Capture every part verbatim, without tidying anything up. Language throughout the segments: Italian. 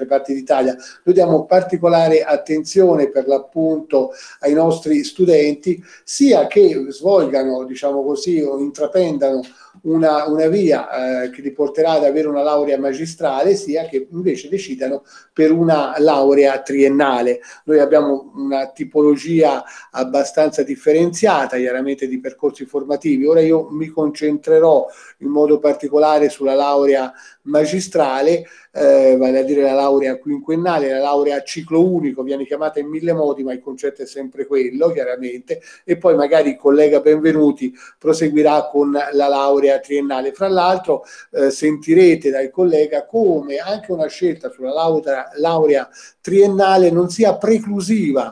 altre parti d'Italia. Noi diamo particolare attenzione per l'appunto ai nostri studenti, sia che svolgano, diciamo così, o intraprendano una, una via eh, che li porterà ad avere una laurea magistrale, sia che invece decidano per una laurea triennale. Noi abbiamo una tipologia abbastanza differenziata, chiaramente, di percorsi formativi. Ora io mi concentrerò in modo particolare sulla laurea magistrale, eh, vale a dire la laurea quinquennale, la laurea a ciclo unico, viene chiamata in mille modi, ma il concetto è sempre quello, chiaramente, e poi magari il collega Benvenuti proseguirà con la laurea triennale. Fra l'altro eh, sentirete dal collega come anche una scelta sulla laurea, laurea triennale non sia preclusiva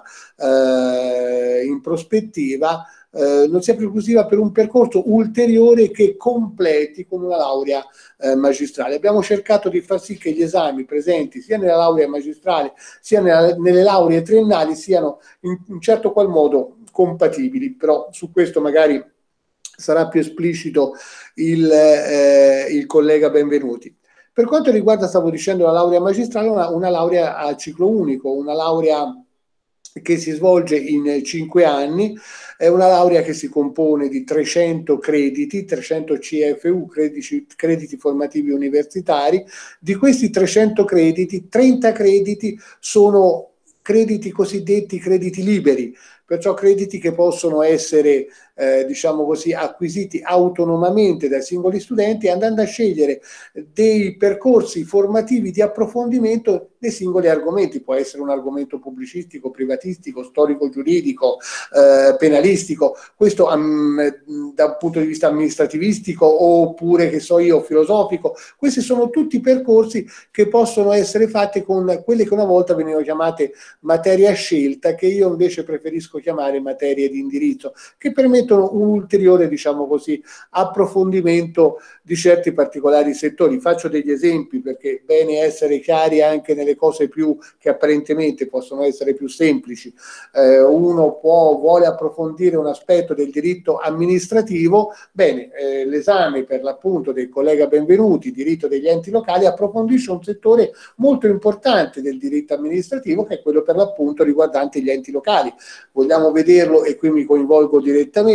eh, in prospettiva, eh, non sia preclusiva per un percorso ulteriore che completi con una laurea eh, magistrale. Abbiamo cercato di far sì che gli esami presenti sia nella laurea magistrale sia nella, nelle lauree triennali siano in un certo qual modo compatibili, però su questo magari sarà più esplicito il, eh, il collega Benvenuti. Per quanto riguarda, stavo dicendo, la laurea magistrale, una, una laurea a ciclo unico, una laurea che si svolge in cinque anni, è una laurea che si compone di trecento crediti, trecento C F U, crediti, crediti formativi universitari. Di questi trecento crediti, trenta crediti sono crediti cosiddetti crediti liberi, perciò crediti che possono essere eh, diciamo così, acquisiti autonomamente dai singoli studenti, andando a scegliere dei percorsi formativi di approfondimento dei singoli argomenti. Può essere un argomento pubblicistico, privatistico, storico-giuridico, eh, penalistico, questo um, da un punto di vista amministrativistico, oppure, che so io, filosofico. Questi sono tutti percorsi che possono essere fatti con quelle che una volta venivano chiamate materie a scelta, che io invece preferisco chiamare materie di indirizzo, che permettono un ulteriore, diciamo così, approfondimento di certi particolari settori. Faccio degli esempi perché è bene essere chiari anche nelle cose più che apparentemente possono essere più semplici. Eh, uno può, vuole approfondire un aspetto del diritto amministrativo, bene, eh, l'esame per l'appunto del collega Benvenuti, diritto degli enti locali, approfondisce un settore molto importante del diritto amministrativo, che è quello per l'appunto riguardante gli enti locali. Vogliamo vederlo, e qui mi coinvolgo direttamente,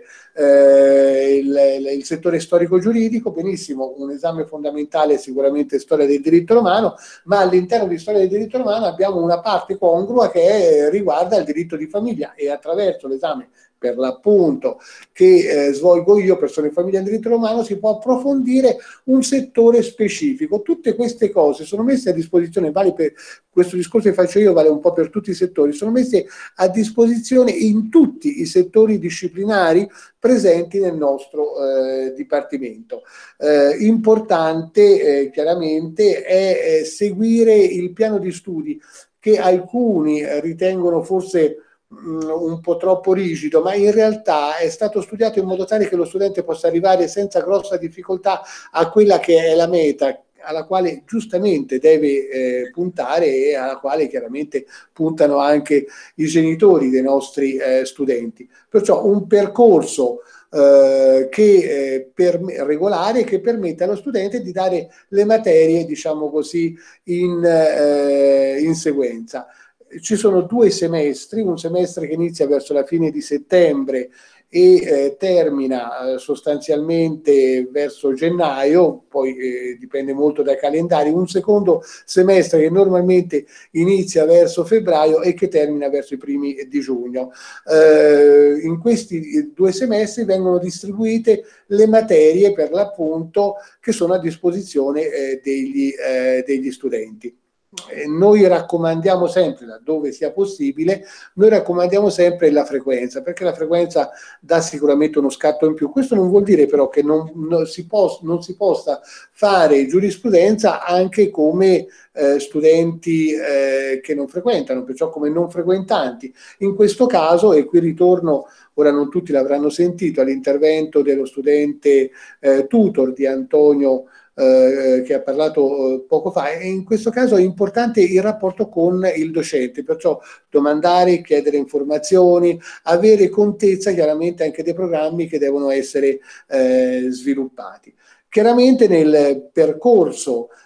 eh, il, il settore storico-giuridico, benissimo, un esame fondamentale è sicuramente storia del diritto romano, ma all'interno di storia del diritto romano abbiamo una parte congrua che riguarda il diritto di famiglia, e attraverso l'esame per l'appunto che eh, svolgo io, persone e famiglia in diritto romano, si può approfondire un settore specifico. Tutte queste cose sono messe a disposizione, vale per questo discorso che faccio io, vale un po' per tutti i settori, sono messe a disposizione in tutti i settori disciplinari presenti nel nostro eh, dipartimento. Eh, importante eh, chiaramente è eh, seguire il piano di studi, che alcuni eh, ritengono forse un po' troppo rigido, ma in realtà è stato studiato in modo tale che lo studente possa arrivare senza grossa difficoltà a quella che è la meta alla quale giustamente deve eh, puntare, e alla quale chiaramente puntano anche i genitori dei nostri eh, studenti. Perciò un percorso eh, che, eh, per, regolare, che permette allo studente di dare le materie, diciamo così, in, eh, in sequenza. Ci sono due semestri, un semestre che inizia verso la fine di settembre e eh, termina eh, sostanzialmente verso gennaio, poi eh, dipende molto dai calendari, un secondo semestre che normalmente inizia verso febbraio e che termina verso i primi di giugno. Eh, in questi due semestri vengono distribuite le materie per l'appunto che sono a disposizione eh, degli, eh, degli studenti. Noi raccomandiamo sempre, laddove sia possibile, noi raccomandiamo sempre la frequenza, perché la frequenza dà sicuramente uno scatto in più. Questo non vuol dire però che non, non, si, pos, non si possa fare giurisprudenza anche come eh, studenti eh, che non frequentano, perciò come non frequentanti. In questo caso, e qui ritorno, ora non tutti l'avranno sentito, all'intervento dello studente eh, tutor di Antonio, Eh, che ha parlato eh, poco fa, e in questo caso è importante il rapporto con il docente, perciò domandare, chiedere informazioni, avere contezza chiaramente anche dei programmi che devono essere eh, sviluppati. Chiaramente nel percorso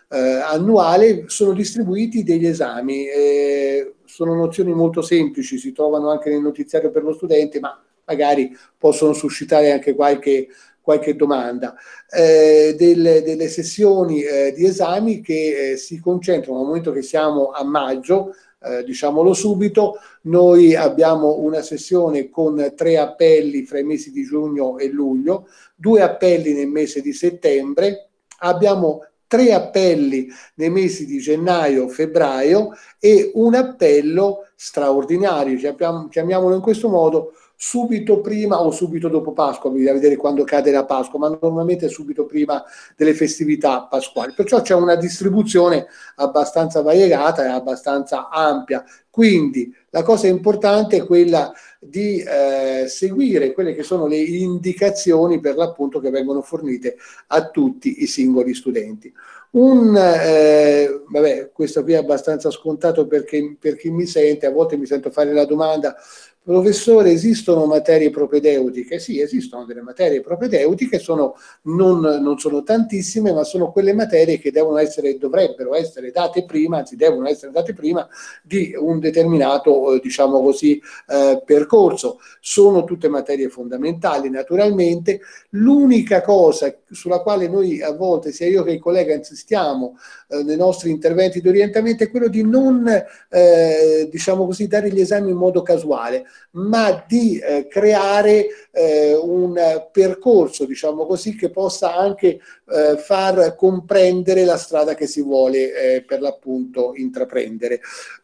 eh, annuale sono distribuiti degli esami. Eh, sono nozioni molto semplici, si trovano anche nel notiziario per lo studente, ma magari possono suscitare anche qualche, qualche domanda. Eh, delle, delle sessioni eh, di esami che eh, si concentrano, al momento che siamo a maggio, eh, diciamolo subito, noi abbiamo una sessione con tre appelli fra i mesi di giugno e luglio, due appelli nel mese di settembre, abbiamo tre appelli nei mesi di gennaio, febbraio e un appello straordinario, chiamiamolo in questo modo, subito prima o subito dopo Pasqua, bisogna vedere quando cade la Pasqua, ma normalmente subito prima delle festività pasquali. Perciò c'è una distribuzione abbastanza variegata e abbastanza ampia. Quindi la cosa importante è quella di eh, seguire quelle che sono le indicazioni per l'appunto che vengono fornite a tutti i singoli studenti. Un, eh, vabbè, questo qui è abbastanza scontato perché per chi mi sente, a volte mi sento fare la domanda: professore, esistono materie propedeutiche? Sì, esistono delle materie propedeutiche, sono, non, non sono tantissime, ma sono quelle materie che devono essere, dovrebbero essere date prima, anzi devono essere date prima di un determinato, eh, diciamo così, eh, percorso. Sono tutte materie fondamentali, naturalmente. L'unica cosa sulla quale noi a volte, sia io che il collega, insistiamo eh, nei nostri interventi di orientamento è quello di non, eh, diciamo così, dare gli esami in modo casuale, ma di eh, creare eh, un percorso, diciamo così, che possa anche eh, far comprendere la strada che si vuole eh, per l'appunto intraprendere.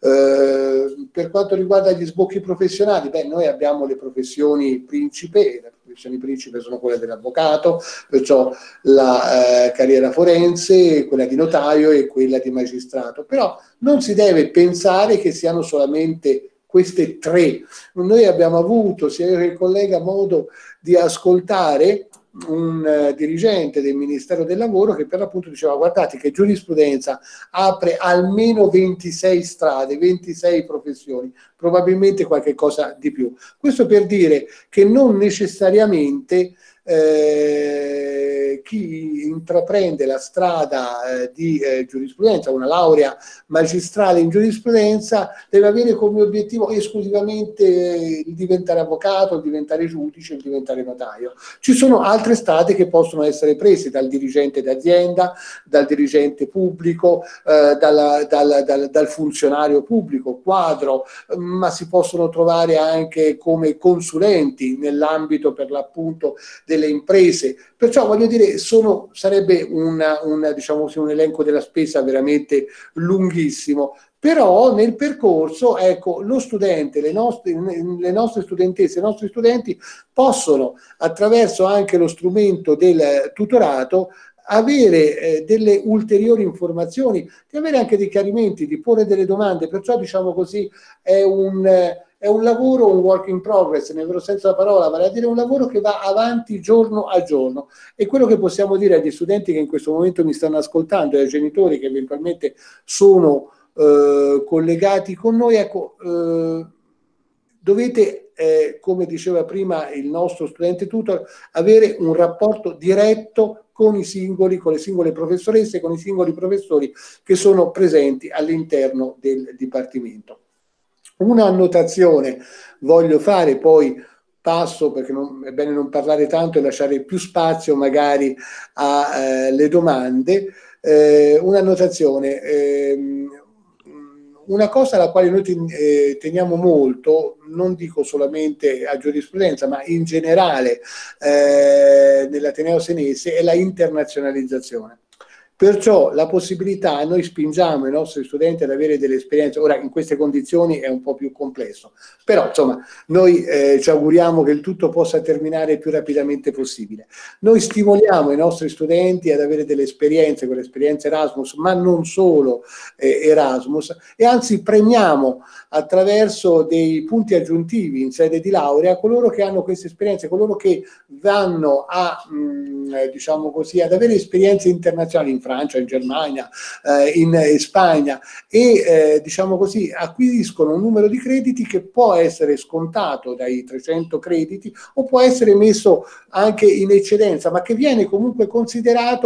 Eh, per quanto riguarda gli sbocchi professionali, beh, noi abbiamo le professioni principe, le professioni principe sono quelle dell'avvocato, perciò la eh, carriera forense, quella di notaio e quella di magistrato, però non si deve pensare che siano solamente queste tre. Noi abbiamo avuto, sia io che il collega, modo di ascoltare un uh, dirigente del Ministero del Lavoro che per l'appunto diceva: guardate che giurisprudenza apre almeno ventisei strade, ventisei professioni, probabilmente qualche cosa di più. Questo per dire che non necessariamente Eh, chi intraprende la strada eh, di eh, giurisprudenza, una laurea magistrale in giurisprudenza, deve avere come obiettivo esclusivamente il diventare avvocato, il diventare giudice, il diventare notaio. Ci sono altre strade che possono essere prese dal dirigente d'azienda, dal dirigente pubblico, eh, dalla, dal, dal, dal funzionario pubblico, quadro, ma si possono trovare anche come consulenti nell'ambito per l'appunto delle imprese. Perciò voglio dire, sono, sarebbe una, una, diciamo, un elenco della spesa veramente lunghissimo. Però nel percorso, ecco, lo studente, le nostre, le nostre studentesse, i nostri studenti possono, attraverso anche lo strumento del tutorato, avere eh, delle ulteriori informazioni, di avere anche dei chiarimenti, di porre delle domande. Perciò, diciamo così, è un... Eh, È un lavoro, un work in progress, nel vero senso della parola, vale a dire un lavoro che va avanti giorno a giorno. E quello che possiamo dire agli studenti che in questo momento mi stanno ascoltando e ai genitori che eventualmente sono eh, collegati con noi, ecco, eh, dovete, eh, come diceva prima il nostro studente tutor, avere un rapporto diretto con i singoli, con le singole professoresse, con i singoli professori che sono presenti all'interno del Dipartimento. Una annotazione voglio fare, poi passo perché non, è bene non parlare tanto e lasciare più spazio magari alle eh, domande. Eh, un'annotazione, eh, una cosa alla quale noi ten, eh, teniamo molto, non dico solamente a giurisprudenza, ma in generale eh, nell'Ateneo Senese, è la internazionalizzazione. Perciò la possibilità, noi spingiamo i nostri studenti ad avere delle esperienze, ora in queste condizioni è un po' più complesso, però insomma noi eh, ci auguriamo che il tutto possa terminare il più rapidamente possibile. Noi stimoliamo i nostri studenti ad avere delle esperienze, quelle esperienze Erasmus, ma non solo eh, Erasmus, e anzi premiamo attraverso dei punti aggiuntivi in sede di laurea coloro che hanno queste esperienze, coloro che vanno a, mh, diciamo così, ad avere esperienze internazionali in Francia, in Germania, eh, in, in Spagna e eh, diciamo così acquisiscono un numero di crediti che può essere scontato dai trecento crediti o può essere messo anche in eccedenza, ma che viene comunque considerato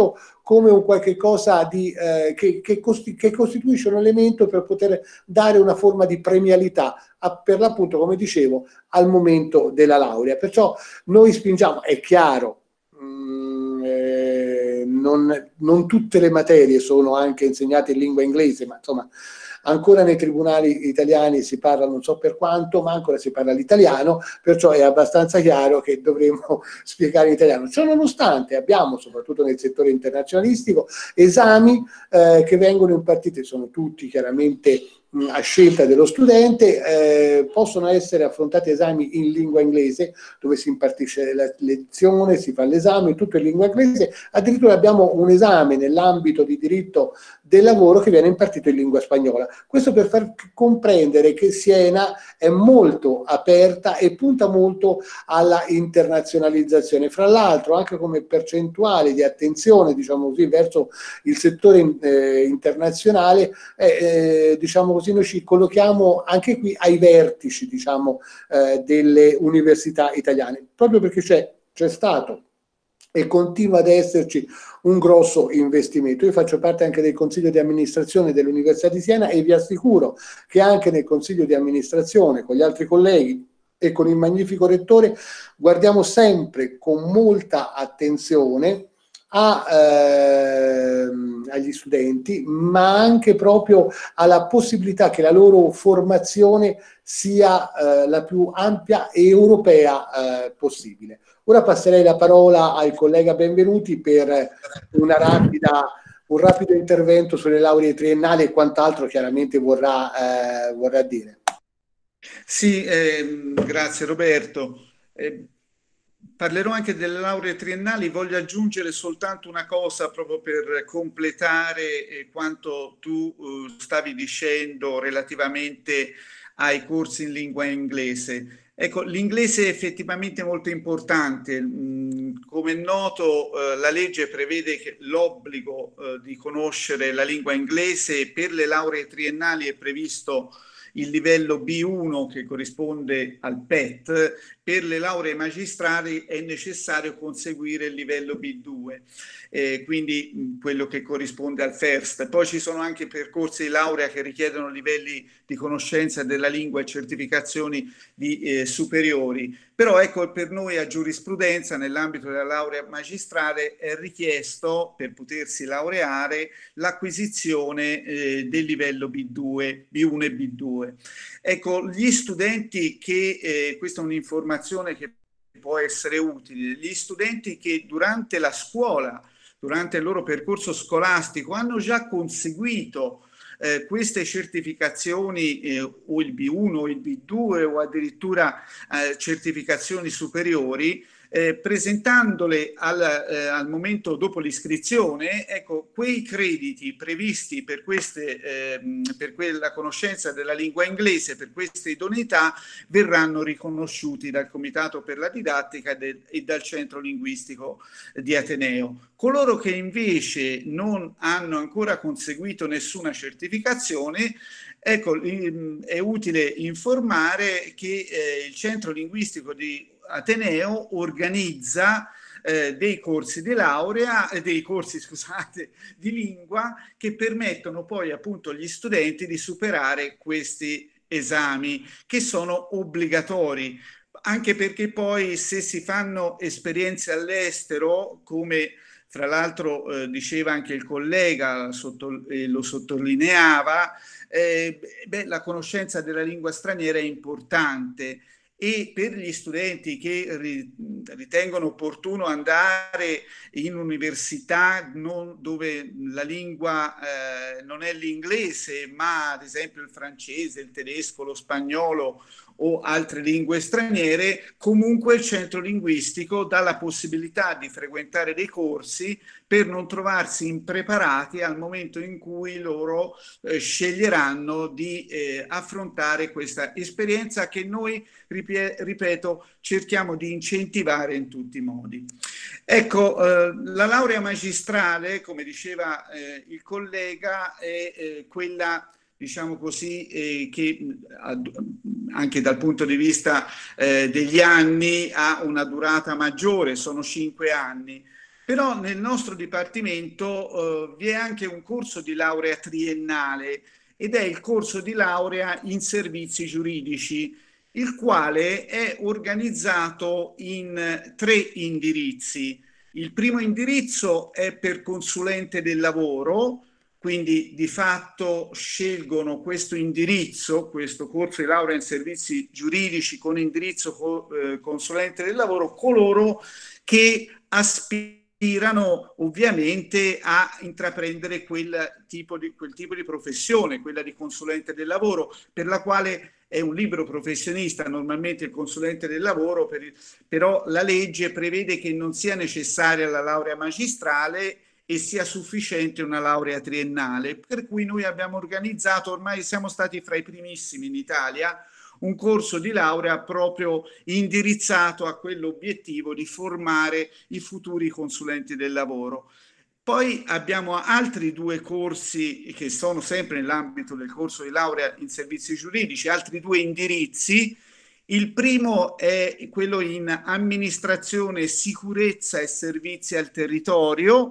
come un qualche cosa di, eh, che, che, costi che costituisce un elemento per poter dare una forma di premialità a, per l'appunto, come dicevo, al momento della laurea. Perciò noi spingiamo, è chiaro, mh, eh, non, non tutte le materie sono anche insegnate in lingua inglese, ma insomma ancora nei tribunali italiani si parla non so per quanto, ma ancora si parla l'italiano, perciò è abbastanza chiaro che dovremmo spiegare in italiano. Ciò nonostante abbiamo, soprattutto nel settore internazionalistico, esami eh, che vengono impartiti, sono tutti chiaramente mh, a scelta dello studente, eh, possono essere affrontati esami in lingua inglese, dove si impartisce la lezione, si fa l'esame, tutto in lingua inglese. Addirittura abbiamo un esame nell'ambito di diritto del lavoro che viene impartito in lingua spagnola. Questo per far comprendere che Siena è molto aperta e punta molto alla internazionalizzazione. Fra l'altro, anche come percentuale di attenzione, diciamo così, verso il settore eh, internazionale, eh, diciamo così, noi ci collochiamo anche qui ai vertici, diciamo, eh, delle università italiane, proprio perché c'è c'è stato e continua ad esserci un grosso investimento. Io faccio parte anche del consiglio di amministrazione dell'Università di Siena e vi assicuro che anche nel consiglio di amministrazione, con gli altri colleghi e con il magnifico rettore, guardiamo sempre con molta attenzione a, ehm, agli studenti, ma anche proprio alla possibilità che la loro formazione sia eh, la più ampia e europea eh, possibile. Ora passerei la parola al collega Benvenuti per una rapida, un rapido intervento sulle lauree triennali e quant'altro chiaramente vorrà, eh, vorrà dire. Sì, eh, grazie Roberto. Eh, parlerò anche delle lauree triennali, voglio aggiungere soltanto una cosa proprio per completare eh, quanto tu eh, stavi dicendo relativamente ai corsi in lingua inglese. Ecco, l'inglese è effettivamente molto importante. Come è noto, eh, la legge prevede l'obbligo eh, di conoscere la lingua inglese. Per le lauree triennali è previsto il livello B uno che corrisponde al P E T, per le lauree magistrali è necessario conseguire il livello B due, eh, quindi mh, quello che corrisponde al FIRST. Poi ci sono anche percorsi di laurea che richiedono livelli di conoscenza della lingua e certificazioni di, eh, superiori. Però ecco, per noi a giurisprudenza, nell'ambito della laurea magistrale, è richiesto per potersi laureare l'acquisizione eh, del livello B due, B uno e B due. Ecco, gli studenti che, eh, questa è un'informazione che può essere utile, gli studenti che durante la scuola, durante il loro percorso scolastico, hanno già conseguito Eh, queste certificazioni eh, o il B uno o il B due o addirittura eh, certificazioni superiori, eh, presentandole al, eh, al momento dopo l'iscrizione, ecco, quei crediti previsti per, queste, eh, per quella conoscenza della lingua inglese, per queste idoneità, verranno riconosciuti dal Comitato per la Didattica de, e dal Centro Linguistico di Ateneo. Coloro che invece non hanno ancora conseguito nessuna certificazione, ecco, è utile informare che eh, il Centro Linguistico di Ateneo organizza eh, dei corsi di laurea, eh, dei corsi, scusate, di lingua che permettono poi appunto agli studenti di superare questi esami che sono obbligatori, anche perché poi se si fanno esperienze all'estero, come fra l'altro eh, diceva anche il collega, sotto, eh, lo sottolineava, eh, beh, la conoscenza della lingua straniera è importante. E per gli studenti che ritengono opportuno andare in università non, dove la lingua eh, non è l'inglese, ma ad esempio il francese, il tedesco, lo spagnolo o altre lingue straniere, comunque il centro linguistico dà la possibilità di frequentare dei corsi per non trovarsi impreparati al momento in cui loro eh, sceglieranno di eh, affrontare questa esperienza che noi, ripeto, cerchiamo di incentivare in tutti i modi. Ecco, eh, la laurea magistrale, come diceva eh, il collega, è eh, quella, diciamo così, eh, che anche dal punto di vista eh, degli anni ha una durata maggiore, sono cinque anni. Però nel nostro dipartimento eh, vi è anche un corso di laurea triennale ed è il corso di laurea in servizi giuridici, il quale è organizzato in tre indirizzi. Il primo indirizzo è per consulente del lavoro, quindi di fatto scelgono questo indirizzo, questo corso di laurea in servizi giuridici con indirizzo co- eh, consulente del lavoro, coloro che aspirano ovviamente a intraprendere quel tipo di, quel tipo di professione, quella di consulente del lavoro, per la quale è un libero professionista, normalmente il consulente del lavoro, per il, però la legge prevede che non sia necessaria la laurea magistrale e sia sufficiente una laurea triennale, per cui noi abbiamo organizzato, ormai siamo stati fra i primissimi in Italia, un corso di laurea proprio indirizzato a quell'obiettivo di formare i futuri consulenti del lavoro. Poi abbiamo altri due corsi che sono sempre nell'ambito del corso di laurea in servizi giuridici, altri due indirizzi. Il primo è quello in amministrazione, sicurezza e servizi al territorio,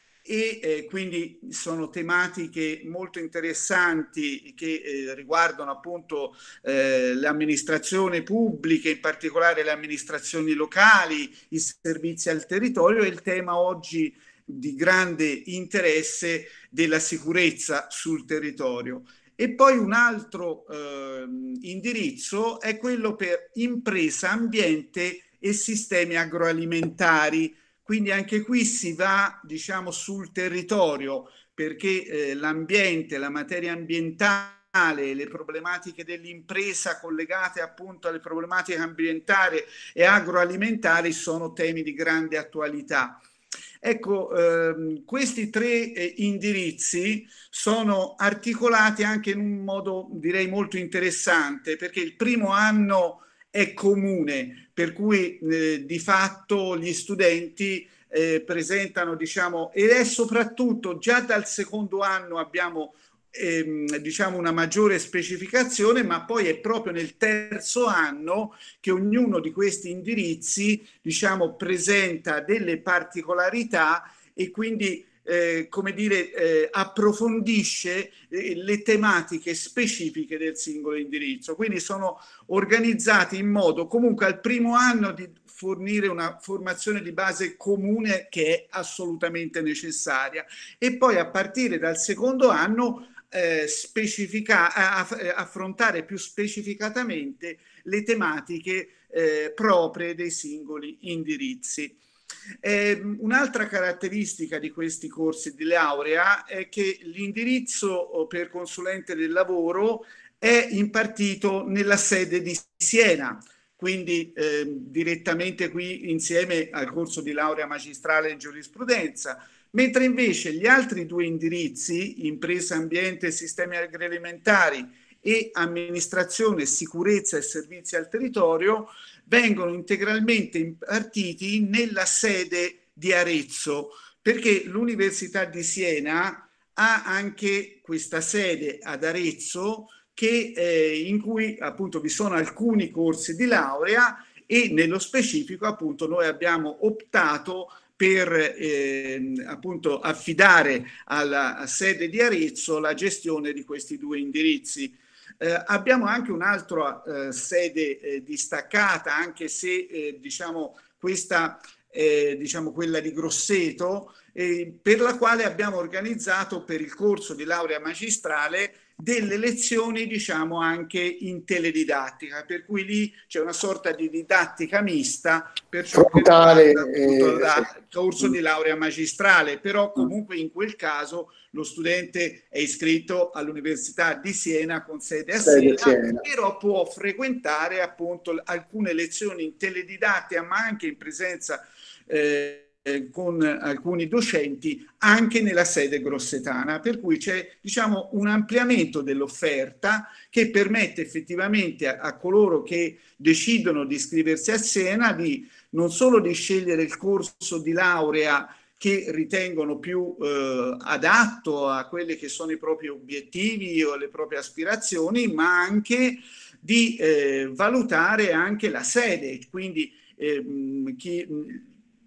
e eh, quindi sono tematiche molto interessanti che eh, riguardano appunto eh, l'amministrazione pubblica, in particolare le amministrazioni locali, i servizi al territorio, e il tema oggi di grande interesse della sicurezza sul territorio. E poi un altro eh, indirizzo è quello per impresa, ambiente e sistemi agroalimentari. Quindi anche qui si va, diciamo, sul territorio, perché eh, l'ambiente, la materia ambientale, le problematiche dell'impresa collegate appunto alle problematiche ambientali e agroalimentari sono temi di grande attualità. Ecco, ehm, questi tre eh, indirizzi sono articolati anche in un modo, direi, molto interessante, perché il primo anno è comune, per cui eh, di fatto gli studenti eh, presentano, diciamo, ed è soprattutto già dal secondo anno abbiamo ehm, diciamo una maggiore specificazione, ma poi è proprio nel terzo anno che ognuno di questi indirizzi, diciamo, presenta delle particolarità e quindi eh, come dire, eh, approfondisce eh, le tematiche specifiche del singolo indirizzo. Quindi sono organizzati in modo comunque al primo anno di fornire una formazione di base comune che è assolutamente necessaria, e poi a partire dal secondo anno eh, specifica, aff- affrontare più specificatamente le tematiche eh, proprie dei singoli indirizzi. Eh, un'altra caratteristica di questi corsi di laurea è che l'indirizzo per consulente del lavoro è impartito nella sede di Siena, quindi eh, direttamente qui insieme al corso di laurea magistrale in giurisprudenza, mentre invece gli altri due indirizzi, impresa, ambiente e sistemi agroalimentari, e amministrazione, sicurezza e servizi al territorio, vengono integralmente impartiti nella sede di Arezzo, perché l'Università di Siena ha anche questa sede ad Arezzo che, eh, in cui appunto vi sono alcuni corsi di laurea, e nello specifico appunto noi abbiamo optato per eh, appunto affidare alla sede di Arezzo la gestione di questi due indirizzi. Eh, abbiamo anche un'altra eh, sede eh, distaccata, anche se eh, diciamo questa eh, diciamo quella di Grosseto, eh, per la quale abbiamo organizzato per il corso di laurea magistrale delle lezioni, diciamo, anche in teledidattica, per cui lì c'è una sorta di didattica mista per ciò Frontale, che riguarda appunto il eh, corso di laurea magistrale, però sì. comunque in quel caso lo studente è iscritto all'Università di Siena con sede a Sede Siena, Siena. però può frequentare appunto alcune lezioni in teledidattica, ma anche in presenza eh, con alcuni docenti anche nella sede grossetana, per cui c'è, diciamo, un ampliamento dell'offerta che permette effettivamente a, a coloro che decidono di iscriversi a Siena di non solo di scegliere il corso di laurea che ritengono più eh, adatto a quelli che sono i propri obiettivi o le proprie aspirazioni, ma anche di eh, valutare anche la sede, quindi eh, chi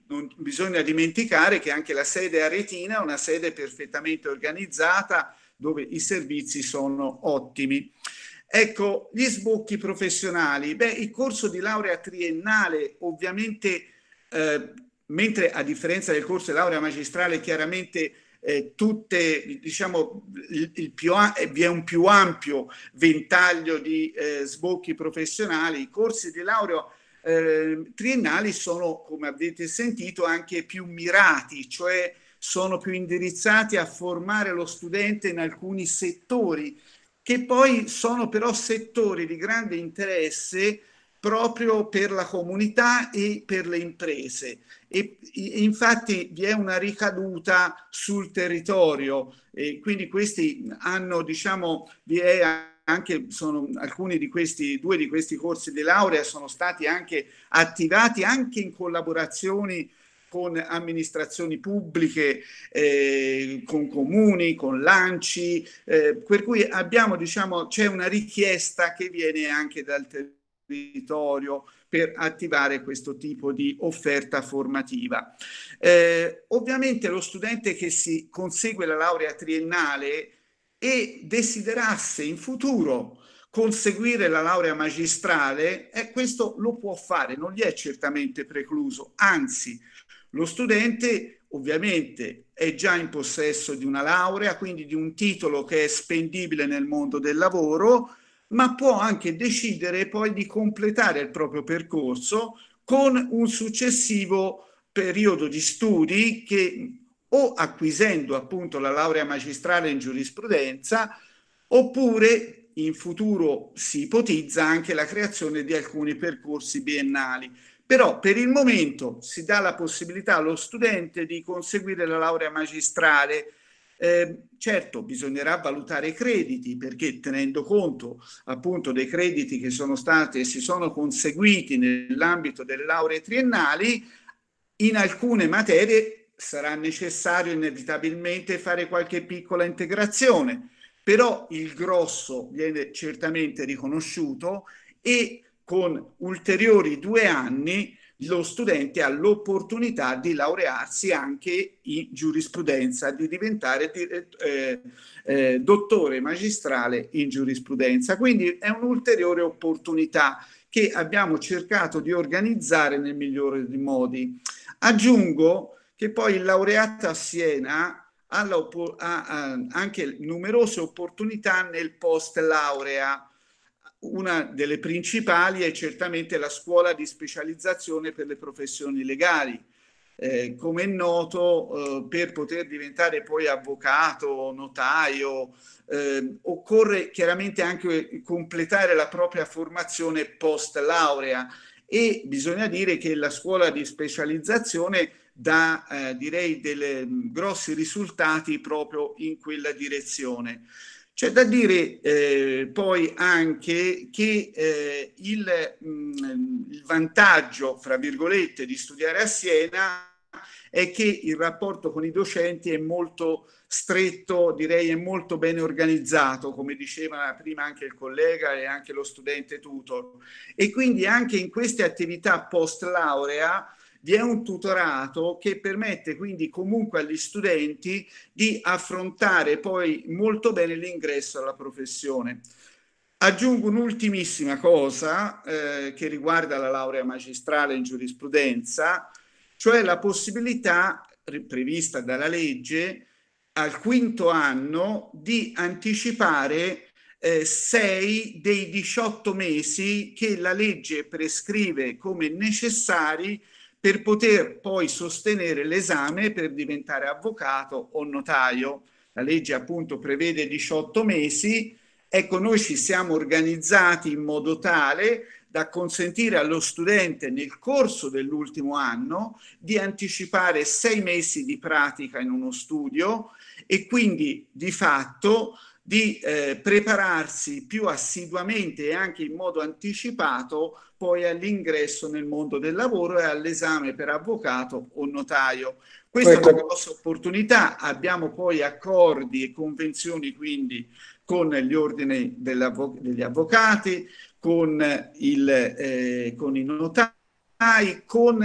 non bisogna dimenticare che anche la sede aretina è una sede perfettamente organizzata, dove i servizi sono ottimi. Ecco, gli sbocchi professionali. Beh, il corso di laurea triennale ovviamente, eh, mentre a differenza del corso di laurea magistrale chiaramente eh, tutte, diciamo, il, il più, vi è un più ampio ventaglio di eh, sbocchi professionali, i corsi di laurea eh, triennali sono, come avete sentito, anche più mirati, cioè sono più indirizzati a formare lo studente in alcuni settori, che poi sono però settori di grande interesse proprio per la comunità e per le imprese. E infatti vi è una ricaduta sul territorio, e quindi questi hanno, diciamo, vi è anche, sono alcuni di questi, due di questi corsi di laurea sono stati anche attivati anche in collaborazioni con amministrazioni pubbliche, eh, con comuni, con lanci, eh, per cui abbiamo, diciamo, c'è una richiesta che viene anche dal territorio per attivare questo tipo di offerta formativa. Eh, ovviamente lo studente che si consegue la laurea triennale e desiderasse in futuro conseguire la laurea magistrale, eh, questo lo può fare, non gli è certamente precluso, anzi lo studente ovviamente è già in possesso di una laurea, quindi di un titolo che è spendibile nel mondo del lavoro, ma può anche decidere poi di completare il proprio percorso con un successivo periodo di studi che o acquisendo appunto la laurea magistrale in giurisprudenza, oppure in futuro si ipotizza anche la creazione di alcuni percorsi biennali. Però per il momento si dà la possibilità allo studente di conseguire la laurea magistrale. Eh, certo, bisognerà valutare i crediti, perché tenendo conto appunto dei crediti che sono stati e si sono conseguiti nell'ambito delle lauree triennali, in alcune materie sarà necessario inevitabilmente fare qualche piccola integrazione, però il grosso viene certamente riconosciuto e con ulteriori due anni lo studente ha l'opportunità di laurearsi anche in giurisprudenza, di diventare eh, eh, dottore magistrale in giurisprudenza. Quindi è un'ulteriore opportunità che abbiamo cercato di organizzare nel migliore dei modi. Aggiungo che poi il laureato a Siena ha, ha anche numerose opportunità nel post laurea. Una delle principali è certamente la scuola di specializzazione per le professioni legali. Eh, come è noto, eh, per poter diventare poi avvocato, notaio, eh, occorre chiaramente anche completare la propria formazione post laurea e bisogna dire che la scuola di specializzazione dà, eh, direi, dei grossi risultati proprio in quella direzione. C'è da dire eh, poi anche che eh, il, mh, il vantaggio, fra virgolette, di studiare a Siena è che il rapporto con i docenti è molto stretto, direi è molto bene organizzato, come diceva prima anche il collega e anche lo studente tutor. E quindi anche in queste attività post laurea vi è un tutorato che permette quindi comunque agli studenti di affrontare poi molto bene l'ingresso alla professione. Aggiungo un'ultimissima cosa eh, che riguarda la laurea magistrale in giurisprudenza, cioè la possibilità prevista dalla legge al quinto anno di anticipare eh, sei dei diciotto mesi che la legge prescrive come necessari per poter poi sostenere l'esame per diventare avvocato o notaio. La legge appunto prevede diciotto mesi. Ecco, noi ci siamo organizzati in modo tale da consentire allo studente nel corso dell'ultimo anno di anticipare sei mesi di pratica in uno studio e quindi di fatto di eh, prepararsi più assiduamente e anche in modo anticipato poi all'ingresso nel mondo del lavoro e all'esame per avvocato o notaio. Questa ecco. È una grossa opportunità. Abbiamo poi accordi e convenzioni quindi con gli ordini degli avvocati, con, il, eh, con i notai, con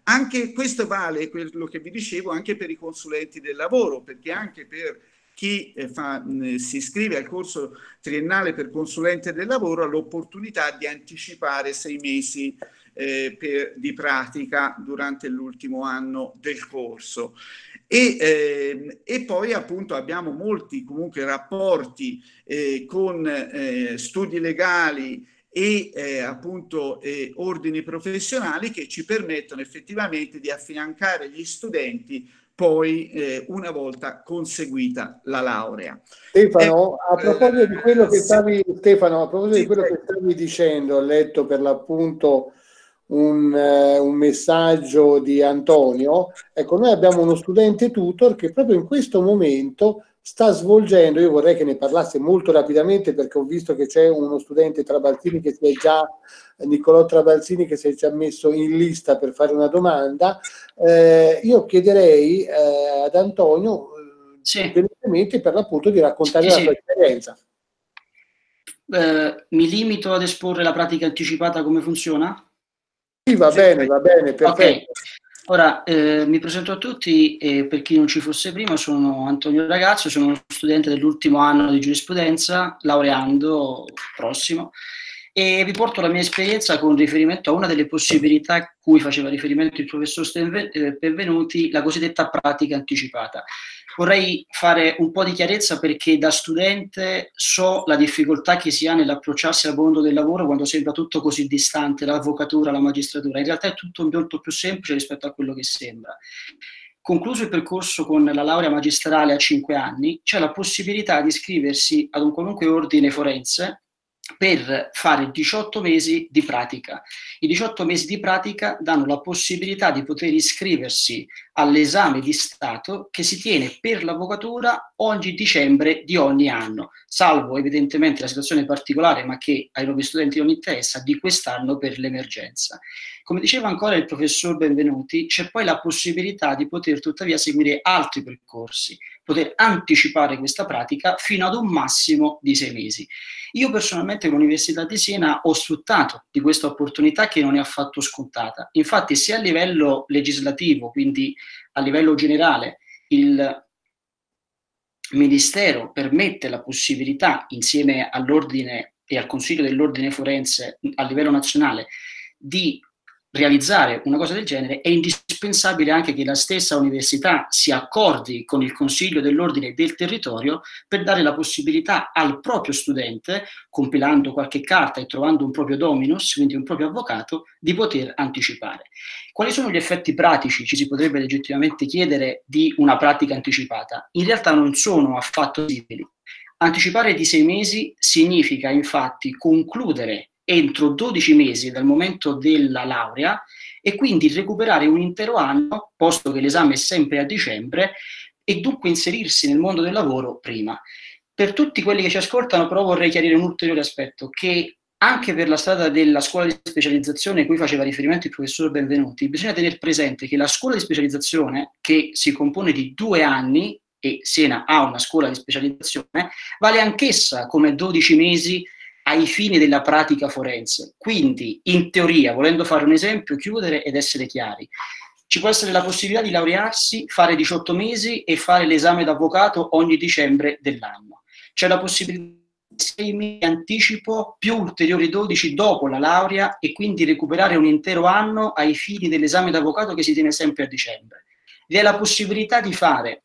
Anche questo vale, quello che vi dicevo, anche per i consulenti del lavoro, perché anche per chi eh, fa, mh, si iscrive al corso triennale per consulente del lavoro ha l'opportunità di anticipare sei mesi eh, per, di pratica durante l'ultimo anno del corso. E, eh, e poi appunto abbiamo molti comunque rapporti eh, con eh, studi legali e eh, appunto eh, ordini professionali che ci permettono effettivamente di affiancare gli studenti poi eh, una volta conseguita la laurea. Stefano, a proposito di quello che Eh, stavi, Stefano, a proposito sì, di quello che stavi dicendo, ho letto per l'appunto un, eh, un messaggio di Antonio. Ecco, noi abbiamo uno studente tutor che proprio in questo momento sta svolgendo, io vorrei che ne parlasse molto rapidamente perché ho visto che c'è uno studente Trabalzini che si è già, Nicolò Trabalzini che si è già messo in lista per fare una domanda. Eh, io chiederei eh, ad Antonio sì. velocemente per l'appunto di raccontare sì, la sua sì. esperienza. Eh, mi limito ad esporre la pratica anticipata come funziona? Sì, va bene, va bene, perfetto. Ok. Ora, eh, mi presento a tutti e per chi non ci fosse prima sono Antonio Ragazzo, sono uno studente dell'ultimo anno di giurisprudenza, laureando prossimo, e vi porto la mia esperienza con riferimento a una delle possibilità a cui faceva riferimento il professor Benvenuti, la cosiddetta pratica anticipata. Vorrei fare un po' di chiarezza perché da studente so la difficoltà che si ha nell'approcciarsi al mondo del lavoro quando sembra tutto così distante, l'avvocatura, la magistratura. In realtà è tutto molto più semplice rispetto a quello che sembra. Concluso il percorso con la laurea magistrale a cinque anni, c'è la possibilità di iscriversi ad un qualunque ordine forense per fare diciotto mesi di pratica. I diciotto mesi di pratica danno la possibilità di poter iscriversi all'esame di Stato che si tiene per l'avvocatura ogni dicembre di ogni anno, salvo evidentemente la situazione particolare, ma che ai nuovi studenti non interessa, di quest'anno per l'emergenza. Come diceva ancora il professor Benvenuti, c'è poi la possibilità di poter tuttavia seguire altri percorsi, poter anticipare questa pratica fino ad un massimo di sei mesi. Io personalmente all'Università di Siena ho sfruttato di questa opportunità che non è affatto scontata. Infatti sia a livello legislativo, quindi a livello generale, il Ministero permette la possibilità, insieme all'ordine e al Consiglio dell'Ordine Forense a livello nazionale, di realizzare una cosa del genere. È indispensabile anche che la stessa università si accordi con il Consiglio dell'Ordine del territorio per dare la possibilità al proprio studente, compilando qualche carta e trovando un proprio dominus, quindi un proprio avvocato, di poter anticipare. Quali sono gli effetti pratici, ci si potrebbe legittimamente chiedere, di una pratica anticipata? In realtà non sono affatto simili. Anticipare di sei mesi significa infatti concludere entro dodici mesi dal momento della laurea e quindi recuperare un intero anno, posto che l'esame è sempre a dicembre, e dunque inserirsi nel mondo del lavoro prima. Per tutti quelli che ci ascoltano però vorrei chiarire un ulteriore aspetto, che anche per la strada della scuola di specializzazione a cui faceva riferimento il professor Benvenuti, bisogna tenere presente che la scuola di specializzazione, che si compone di due anni, e Siena ha una scuola di specializzazione, vale anch'essa come dodici mesi ai fini della pratica forense. Quindi, in teoria, volendo fare un esempio, chiudere ed essere chiari, ci può essere la possibilità di laurearsi, fare diciotto mesi e fare l'esame d'avvocato ogni dicembre dell'anno. C'è la possibilità di sei mesi di anticipo più ulteriori dodici dopo la laurea e quindi recuperare un intero anno ai fini dell'esame d'avvocato che si tiene sempre a dicembre. Vi è la possibilità di fare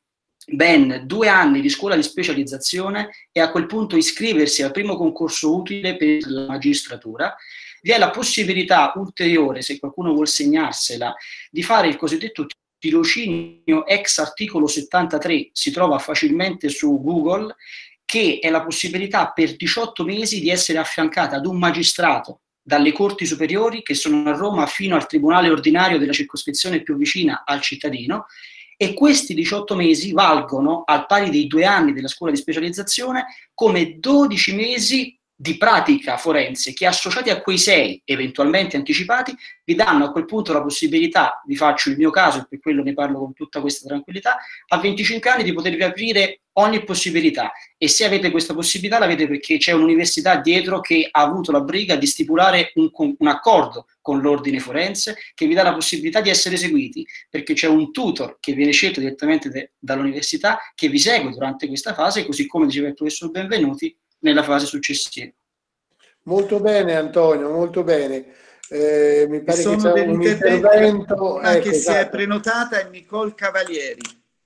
ben due anni di scuola di specializzazione e a quel punto iscriversi al primo concorso utile per la magistratura. Vi è la possibilità ulteriore, se qualcuno vuol segnarsela, di fare il cosiddetto tirocinio ex articolo settantatré, si trova facilmente su Google, che è la possibilità per diciotto mesi di essere affiancata ad un magistrato dalle corti superiori che sono a Roma fino al tribunale ordinario della circoscrizione più vicina al cittadino. E questi diciotto mesi valgono, al pari dei due anni della scuola di specializzazione, come dodici mesi di pratica forense che associati a quei sei eventualmente anticipati vi danno a quel punto la possibilità, vi faccio il mio caso e per quello ne parlo con tutta questa tranquillità, a venticinque anni di potervi aprire ogni possibilità, e se avete questa possibilità l'avete perché c'è un'università dietro che ha avuto la briga di stipulare un, un accordo con l'ordine forense che vi dà la possibilità di essere seguiti, perché c'è un tutor che viene scelto direttamente de, dall'università che vi segue durante questa fase, così come diceva il professor Benvenuti nella fase successiva. Molto bene Antonio, molto bene. Eh, mi pare sono che c'è degli un interventi, intervento una ecco, che si esatto. è prenotata è Nicole Cavalieri.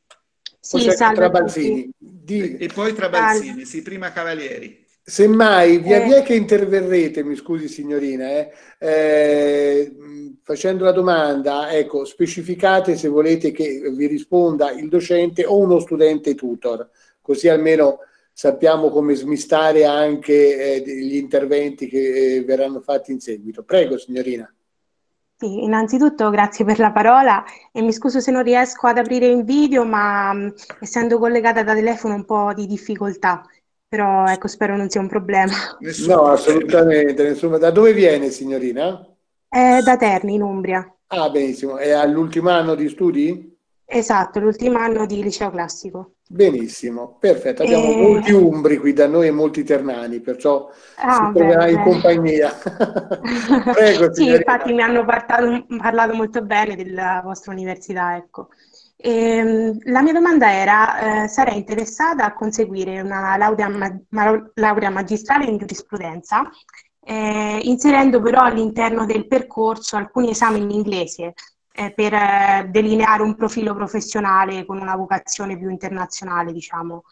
Sì, salve Trabalzini. Di... E poi Trabalzini, sì, prima Cavalieri. Semmai, via Eh. via che interverrete, mi scusi signorina, eh, eh, facendo la domanda, ecco, specificate se volete che vi risponda il docente o uno studente tutor, così almeno sappiamo come smistare anche eh, gli interventi che eh, verranno fatti in seguito. Prego signorina. Sì, innanzitutto grazie per la parola e mi scuso se non riesco ad aprire il video, ma mh, essendo collegata da telefono ho un po' di difficoltà, però ecco, spero non sia un problema. Nessun no, problema. assolutamente. Nessun... Da dove viene signorina? È da Terni, in Umbria. Ah, benissimo. È all'ultimo anno di studi? Esatto, l'ultimo anno di liceo classico. Benissimo, perfetto. Abbiamo E... molti umbri qui da noi e molti ternani, perciò ah, si troverà bene, in bene. compagnia. Prego, sì, signorina. infatti mi hanno parlato, parlato molto bene della vostra università, ecco. E, la mia domanda era, eh, sarei interessata a conseguire una laurea, ma, ma, laurea magistrale in giurisprudenza, eh, inserendo però all'interno del percorso alcuni esami in inglese, eh, per eh, delineare un profilo professionale con una vocazione più internazionale, diciamo.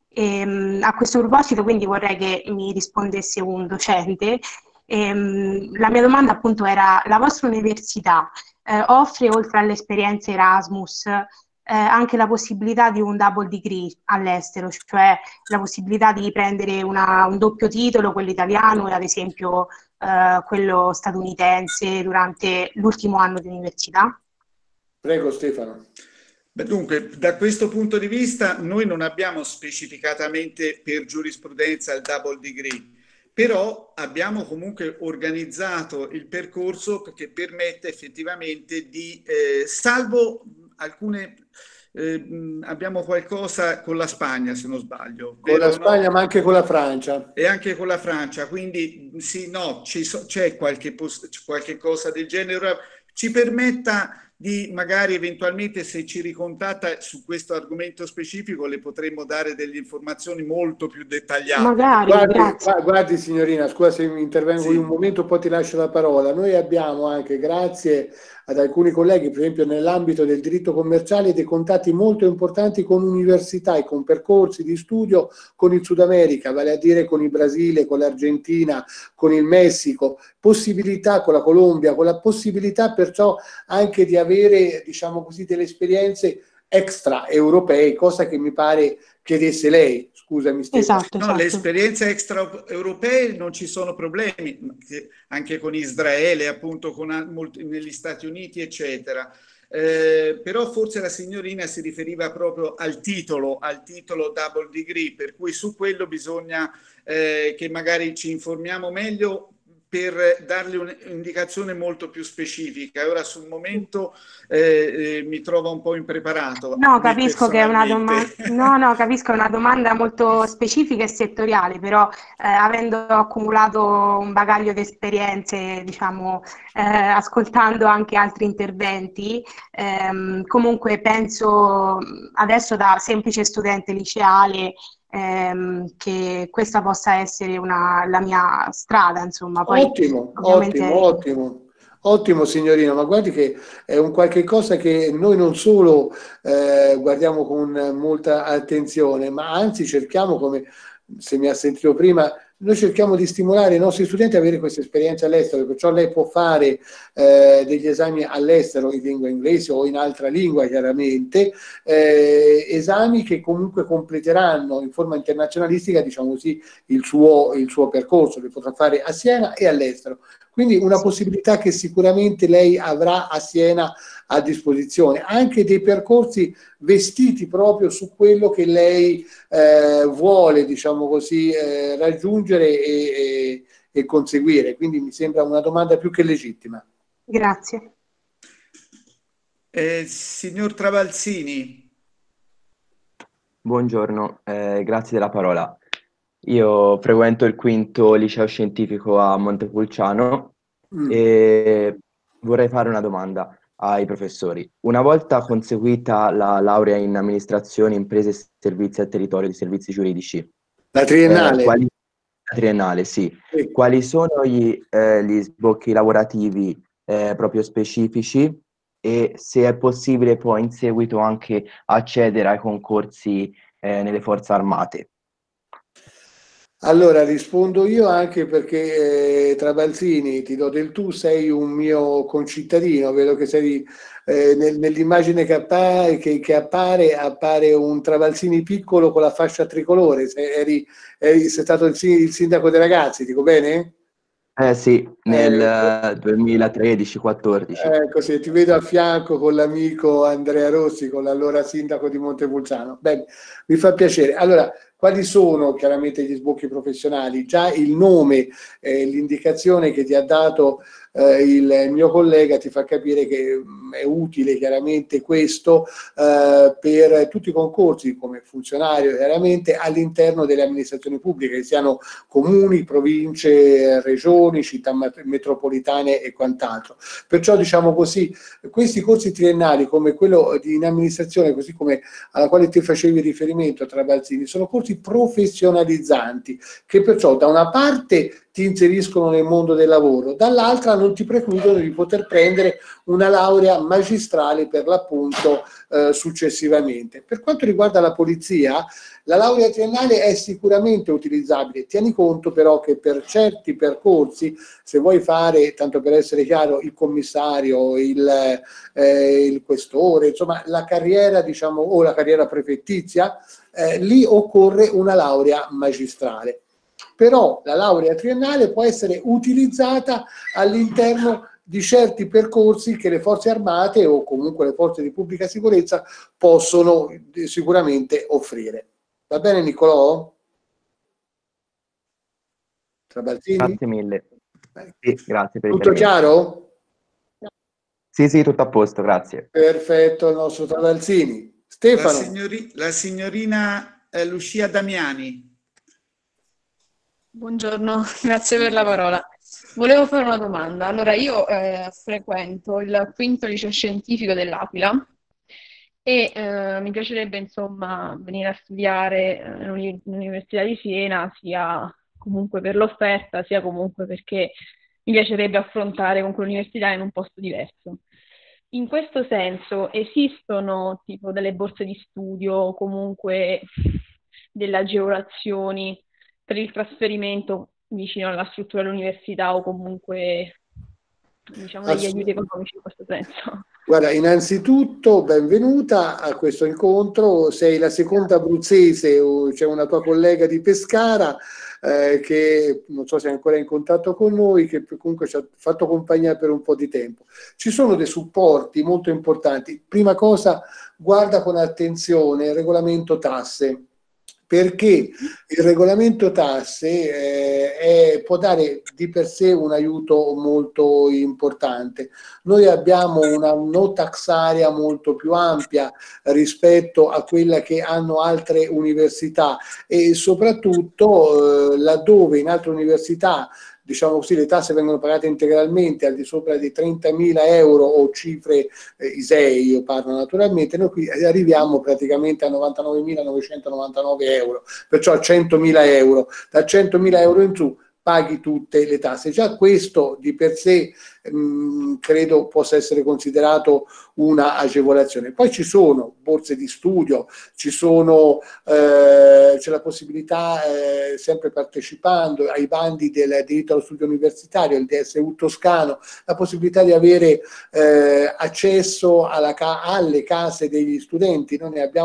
E, a questo proposito, quindi vorrei che mi rispondesse un docente. E, la mia domanda appunto era: la vostra università eh, offre, oltre alle esperienze Erasmus, eh, anche la possibilità di un double degree all'estero, cioè la possibilità di prendere una, un doppio titolo, quello italiano e ad esempio eh, quello statunitense durante l'ultimo anno di università? Prego Stefano. Beh, dunque, da questo punto di vista noi non abbiamo specificatamente per giurisprudenza il double degree, però abbiamo comunque organizzato il percorso che permette effettivamente di, eh, salvo alcune, eh, abbiamo qualcosa con la Spagna se non sbaglio. Con la Spagna, no? Ma anche con la Francia. E anche con la Francia, quindi sì, no, ci so, c'è qualche, qualche cosa del genere, ci permetta di magari eventualmente, se ci ricontatta su questo argomento specifico, le potremmo dare delle informazioni molto più dettagliate. Magari, guardi, grazie. guardi signorina, scusa se mi intervengo sì. un momento, poi ti lascio la parola. Noi abbiamo anche, grazie ad alcuni colleghi, per esempio nell'ambito del diritto commerciale, dei contatti molto importanti con università e con percorsi di studio con il Sud America, vale a dire con il Brasile, con l'Argentina, con il Messico, possibilità con la Colombia, con la possibilità perciò anche di avere, diciamo così, delle esperienze extra europee, cosa che mi pare chiedesse lei. Scusami Stefano. Esatto, no, esatto. le esperienze extra europee non ci sono problemi, anche con Israele, appunto, con molti, negli Stati Uniti, eccetera. Eh, però forse la signorina si riferiva proprio al titolo, al titolo double degree, per cui su quello bisogna eh, che magari ci informiamo meglio per darle un'indicazione molto più specifica. Ora sul momento eh, eh, mi trovo un po' impreparato. No, capisco che è una domanda, no, no, capisco è una domanda molto specifica e settoriale, però eh, avendo accumulato un bagaglio di esperienze, diciamo, eh, ascoltando anche altri interventi, ehm, comunque penso adesso da semplice studente liceale Ehm, che questa possa essere una, la mia strada, insomma. Poi, ottimo, ovviamente... ottimo, ottimo. Ottimo signorina, ma guardi che è un qualche cosa che noi non solo eh, guardiamo con molta attenzione, ma anzi cerchiamo, come se mi ha sentito prima, noi cerchiamo di stimolare i nostri studenti a avere questa esperienza all'estero, perciò lei può fare eh, degli esami all'estero in lingua inglese o in altra lingua chiaramente, eh, esami che comunque completeranno in forma internazionalistica, diciamo così, il suo, il suo percorso, li potrà fare a Siena e all'estero. Quindi una possibilità che sicuramente lei avrà a Siena a disposizione, anche dei percorsi vestiti proprio su quello che lei eh, vuole, diciamo così, eh, raggiungere e, e, e conseguire. Quindi mi sembra una domanda più che legittima. Grazie. Eh, signor Travalsini. Buongiorno, eh, grazie della parola. Io frequento il quinto liceo scientifico a Montepulciano mm. e vorrei fare una domanda ai professori. Una volta conseguita la laurea in amministrazione, imprese e servizi al territorio di servizi giuridici, la triennale, eh, quali, la triennale sì. sì. Quali sono gli, eh, gli sbocchi lavorativi eh, proprio specifici e se è possibile poi in seguito anche accedere ai concorsi eh, nelle forze armate? Allora rispondo io anche perché eh, Travalsini, ti do del tu, sei un mio concittadino, vedo che sei eh, nel, nell'immagine che appare, che, che appare, appare un Travalsini piccolo con la fascia tricolore, sei, eri, eri, sei stato il, il sindaco dei ragazzi, dico bene? Eh sì, nel eh, duemilatredici quattordici. Ecco, sì, ti vedo a fianco con l'amico Andrea Rossi, con l'allora sindaco di Montepulciano. Bene, mi fa piacere. Allora, quali sono chiaramente gli sbocchi professionali? Già il nome, eh, l'indicazione che ti ha dato eh, il mio collega ti fa capire che mh, è utile chiaramente questo eh, per tutti i concorsi come funzionario chiaramente all'interno delle amministrazioni pubbliche, che siano comuni, province, regioni, città metropolitane e quant'altro. Perciò diciamo così, questi corsi triennali come quello di in amministrazione, così come alla quale ti facevi riferimento Travalsini, sono corsi professionalizzanti che perciò da una parte ti inseriscono nel mondo del lavoro, dall'altra non ti precludono di poter prendere una laurea magistrale per l'appunto eh, successivamente. Per quanto riguarda la polizia, la laurea triennale è sicuramente utilizzabile. Tieni conto però che per certi percorsi, se vuoi fare, tanto per essere chiaro, il commissario, il, eh, il questore, insomma la carriera diciamo o la carriera prefettizia, eh, lì occorre una laurea magistrale. Però la laurea triennale può essere utilizzata all'interno di certi percorsi che le forze armate o comunque le forze di pubblica sicurezza possono sicuramente offrire. Va bene Nicolò? Trabalzini? Grazie mille. Sì, grazie per tutto chiaro? Sì, sì, tutto a posto, grazie. Perfetto, il nostro Trabalzini. Stefano? La, signori, la signorina eh, Lucia Damiani. Buongiorno, grazie per la parola. Volevo fare una domanda. Allora, io eh, frequento il quinto liceo scientifico dell'Aquila e eh, mi piacerebbe insomma venire a studiare eh, all'Università di Siena, sia comunque per l'offerta, sia comunque perché mi piacerebbe affrontare comunque l'università in un posto diverso. In questo senso esistono tipo delle borse di studio o comunque delle agevolazioni per il trasferimento vicino alla struttura dell'università o comunque diciamo degli aiuti economici in questo senso? Guarda, innanzitutto benvenuta a questo incontro, sei la seconda abruzzese, c'è una tua collega di Pescara eh, che non so se è ancora in contatto con noi, che comunque ci ha fatto compagnia per un po' di tempo. Ci sono dei supporti molto importanti. Prima cosa, guarda con attenzione il regolamento tasse, perché il regolamento tasse eh, è, può dare di per sé un aiuto molto importante. Noi abbiamo una no tax area molto più ampia rispetto a quella che hanno altre università e soprattutto eh, laddove in altre università diciamo così, le tasse vengono pagate integralmente al di sopra di trentamila euro o cifre eh, I S E E, io parlo naturalmente, noi qui arriviamo praticamente a novantanovemilanovecentonovantanove euro, perciò a centomila euro, da centomila euro in su paghi tutte le tasse. Già questo di per sé mh, credo possa essere considerato una agevolazione. Poi ci sono borse di studio, ci sono eh, c'è la possibilità, eh, sempre partecipando ai bandi del diritto allo studio universitario, il D S U toscano, la possibilità di avere eh, accesso alla ca alle case degli studenti. Noi ne abbiamo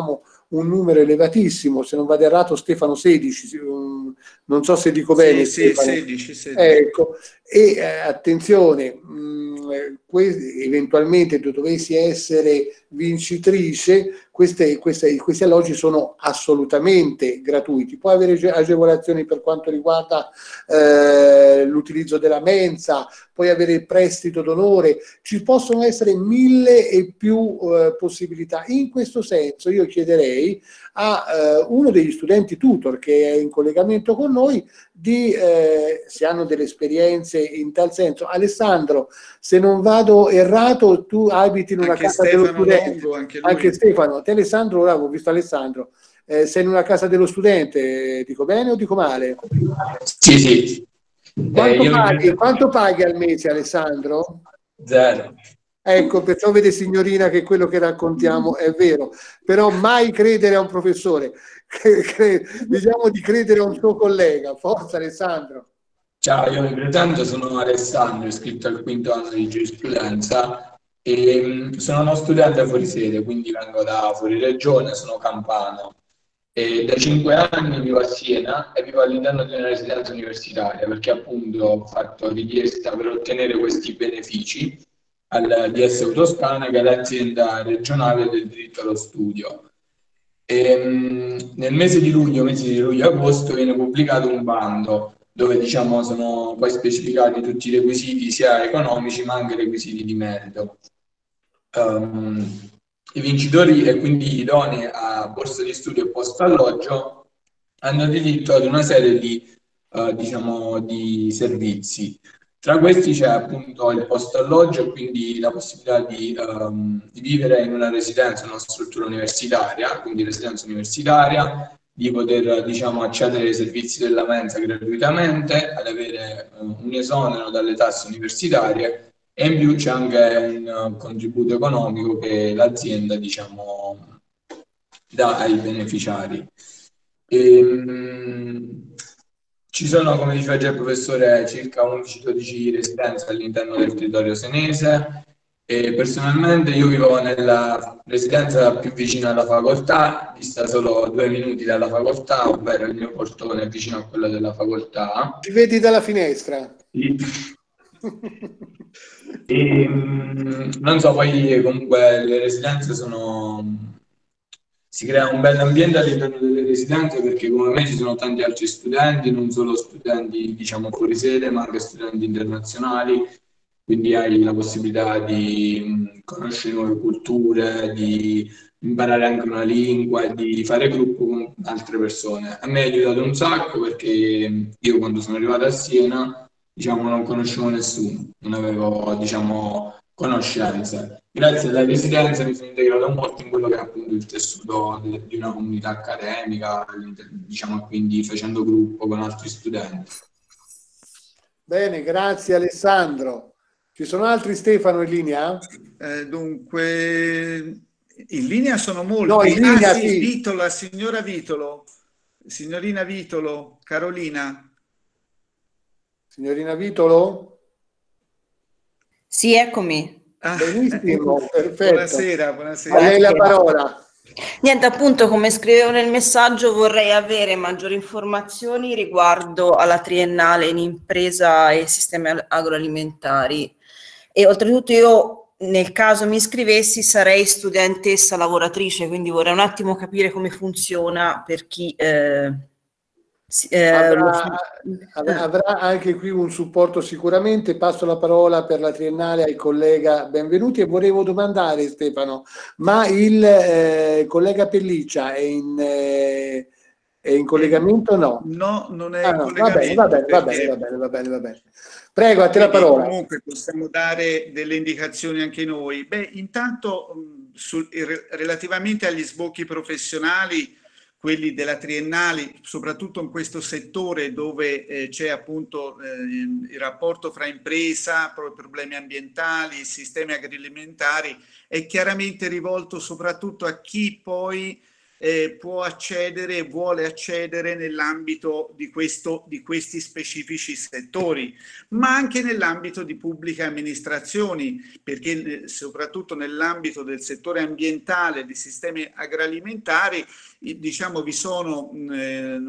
un numero elevatissimo, se non vado errato Stefano sedici, um, non so se dico sì, bene sì, Stefano. sedici, sedici. Ecco, e eh, attenzione, mh, eventualmente tu dovessi essere vincitrice, queste, queste, questi alloggi sono assolutamente gratuiti. Puoi avere agevolazioni per quanto riguarda eh, l'utilizzo della mensa, puoi avere il prestito d'onore, ci possono essere mille e più eh, possibilità. In questo senso io chiederei a eh, uno degli studenti tutor che è in collegamento con noi di, eh, se hanno delle esperienze in tal senso. Alessandro, se non vado errato, tu abiti in una anche casa Stefano dello studente. Longo, anche lui. Anche Stefano, te Alessandro, ora ho visto Alessandro, eh, sei in una casa dello studente, dico bene o dico male? Sì, sì. Quanto, eh, paghi, mi... quanto paghi al mese, Alessandro? Zero. Ecco, perciò vede signorina che quello che raccontiamo è vero, però mai credere a un professore, vediamo di credere a un suo collega. Forza Alessandro. Ciao, io mi presento, sono Alessandro, iscritto al quinto anno di giurisprudenza e mh, sono uno studente fuori sede, quindi vengo da fuori regione, sono campano e da cinque anni vivo a Siena e vivo all'interno di una residenza universitaria perché appunto ho fatto richiesta per ottenere questi benefici al D S U Toscana, che è l'azienda regionale del diritto allo studio. E, mh, nel mese di luglio, mese di luglio-agosto, viene pubblicato un bando dove diciamo sono poi specificati tutti i requisiti sia economici ma anche requisiti di merito. Um, I vincitori e quindi idonei a borsa di studio e posto alloggio hanno diritto ad una serie di, uh, diciamo, di servizi. Tra questi c'è appunto il posto alloggio e quindi la possibilità di, um, di vivere in una residenza, una struttura universitaria, quindi residenza universitaria, di poter diciamo, accedere ai servizi della mensa gratuitamente, ad avere uh, un esonero dalle tasse universitarie e in più c'è anche un uh, contributo economico che l'azienda diciamo, dà ai beneficiari. E, um, ci sono, come diceva già il professore, circa undici dodici residenze all'interno del territorio senese e personalmente io vivo nella residenza più vicina alla facoltà, dista solo due minuti dalla facoltà, ovvero il mio portone è vicino a quello della facoltà. Ci vedi dalla finestra? Sì. E, non so, poi comunque le residenze sono... si crea un bel ambiente all'interno delle residenze perché come me ci sono tanti altri studenti, non solo studenti diciamo fuori sede ma anche studenti internazionali, quindi hai la possibilità di mh, conoscere nuove culture, di imparare anche una lingua e di fare gruppo con altre persone. A me ha aiutato un sacco perché io quando sono arrivato a Siena diciamo non conoscevo nessuno, non avevo diciamo conoscenze. Grazie alla residenza mi sono integrato molto in quello che è appunto il tessuto di, di una comunità accademica, diciamo quindi facendo gruppo con altri studenti. Bene, grazie Alessandro. Ci sono altri Stefano in linea? Eh, dunque, in linea sono molti. No, in linea, ah sì, sì. Vitola, signora Vitolo, signorina Vitolo, Carolina. Signorina Vitolo? Sì, eccomi. Ah, benissimo, perfetto. Buonasera, buonasera. A lei la parola. Niente, appunto, come scrivevo nel messaggio, vorrei avere maggiori informazioni riguardo alla triennale in impresa e sistemi agroalimentari. E oltretutto io, nel caso mi iscrivessi, sarei studentessa lavoratrice, quindi vorrei un attimo capire come funziona per chi... Eh, eh, avrà, lo... avrà anche qui un supporto sicuramente. Passo la parola per la triennale al collega Benvenuti e volevo domandare Stefano, ma il eh, collega Pelliccia è in, eh, è in collegamento o no? No, non è ah, in no, collegamento. Va bene, va bene, perché... va bene, va bene, va bene. Prego, a te la parola. Comunque possiamo dare delle indicazioni anche noi. Beh, intanto sul, relativamente agli sbocchi professionali, quelli della triennale, soprattutto in questo settore dove eh, c'è appunto eh, il rapporto fra impresa, problemi ambientali, sistemi agroalimentari, è chiaramente rivolto soprattutto a chi poi eh, può accedere, vuole accedere nell'ambito di, questo, di questi specifici settori, ma anche nell'ambito di pubbliche amministrazioni, perché soprattutto nell'ambito del settore ambientale, di sistemi agroalimentari, diciamo vi sono eh,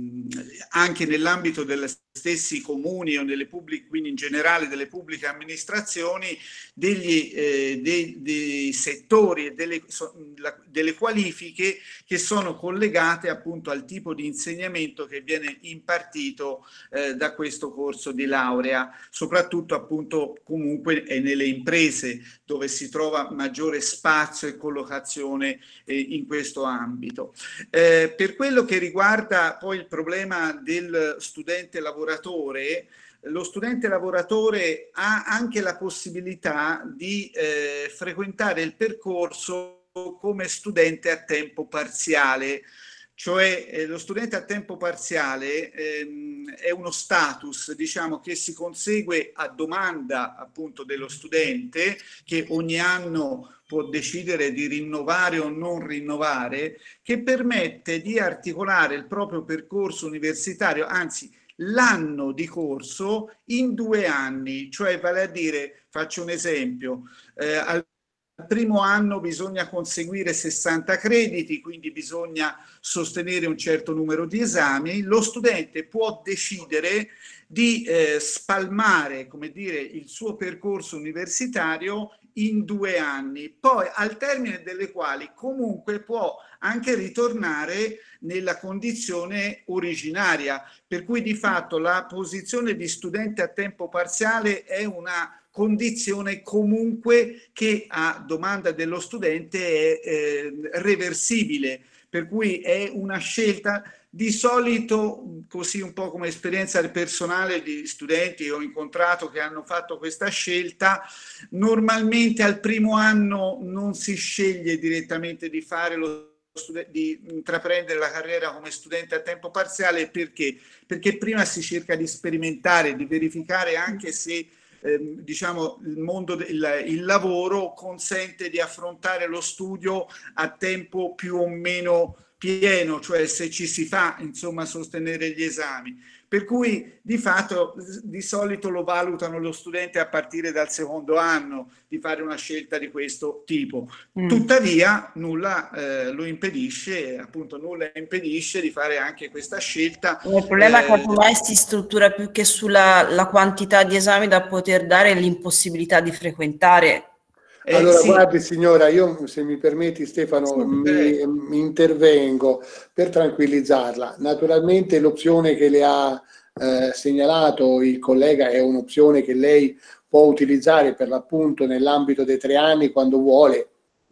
anche nell'ambito degli stessi comuni o nelle pubbliche, quindi in generale delle pubbliche amministrazioni, degli, eh, dei, dei settori e delle, delle qualifiche che sono collegate appunto al tipo di insegnamento che viene impartito eh, da questo corso di laurea, soprattutto appunto comunque è nelle imprese dove si trova maggiore spazio e collocazione eh, in questo ambito. Eh, per quello che riguarda poi il problema del studente lavoratore, lo studente lavoratore ha anche la possibilità di eh, frequentare il percorso come studente a tempo parziale, cioè eh, lo studente a tempo parziale ehm, è uno status, diciamo, che si consegue a domanda appunto dello studente, che ogni anno può decidere di rinnovare o non rinnovare, che permette di articolare il proprio percorso universitario, anzi l'anno di corso in due anni, cioè vale a dire, faccio un esempio, eh, al primo anno bisogna conseguire sessanta crediti, quindi bisogna sostenere un certo numero di esami. Lo studente può decidere di eh, spalmare, come dire, il suo percorso universitario in due anni, poi al termine delle quali comunque può anche ritornare nella condizione originaria, per cui di fatto la posizione di studente a tempo parziale è una condizione comunque che a domanda dello studente è eh, reversibile, per cui è una scelta. Di solito, così un po' come esperienza personale di studenti che ho incontrato che hanno fatto questa scelta, normalmente al primo anno non si sceglie direttamente di fare lo di intraprendere la carriera come studente a tempo parziale. Perché? Perché prima si cerca di sperimentare, di verificare anche se eh, diciamo il mondo del il lavoro consente di affrontare lo studio a tempo più o meno pieno, cioè se ci si fa insomma sostenere gli esami. Per cui di fatto di solito lo valutano lo studente a partire dal secondo anno di fare una scelta di questo tipo. Mm. Tuttavia nulla eh, lo impedisce, appunto nulla impedisce di fare anche questa scelta. Il problema eh, è che ormai si struttura più che sulla la quantità di esami da poter dare e l'impossibilità di frequentare. Eh, allora, sì. Guardi signora, io se mi permetti Stefano, sì, mi, mi intervengo per tranquillizzarla. Naturalmente l'opzione che le ha eh, segnalato il collega è un'opzione che lei può utilizzare per l'appunto nell'ambito dei tre anni quando vuole.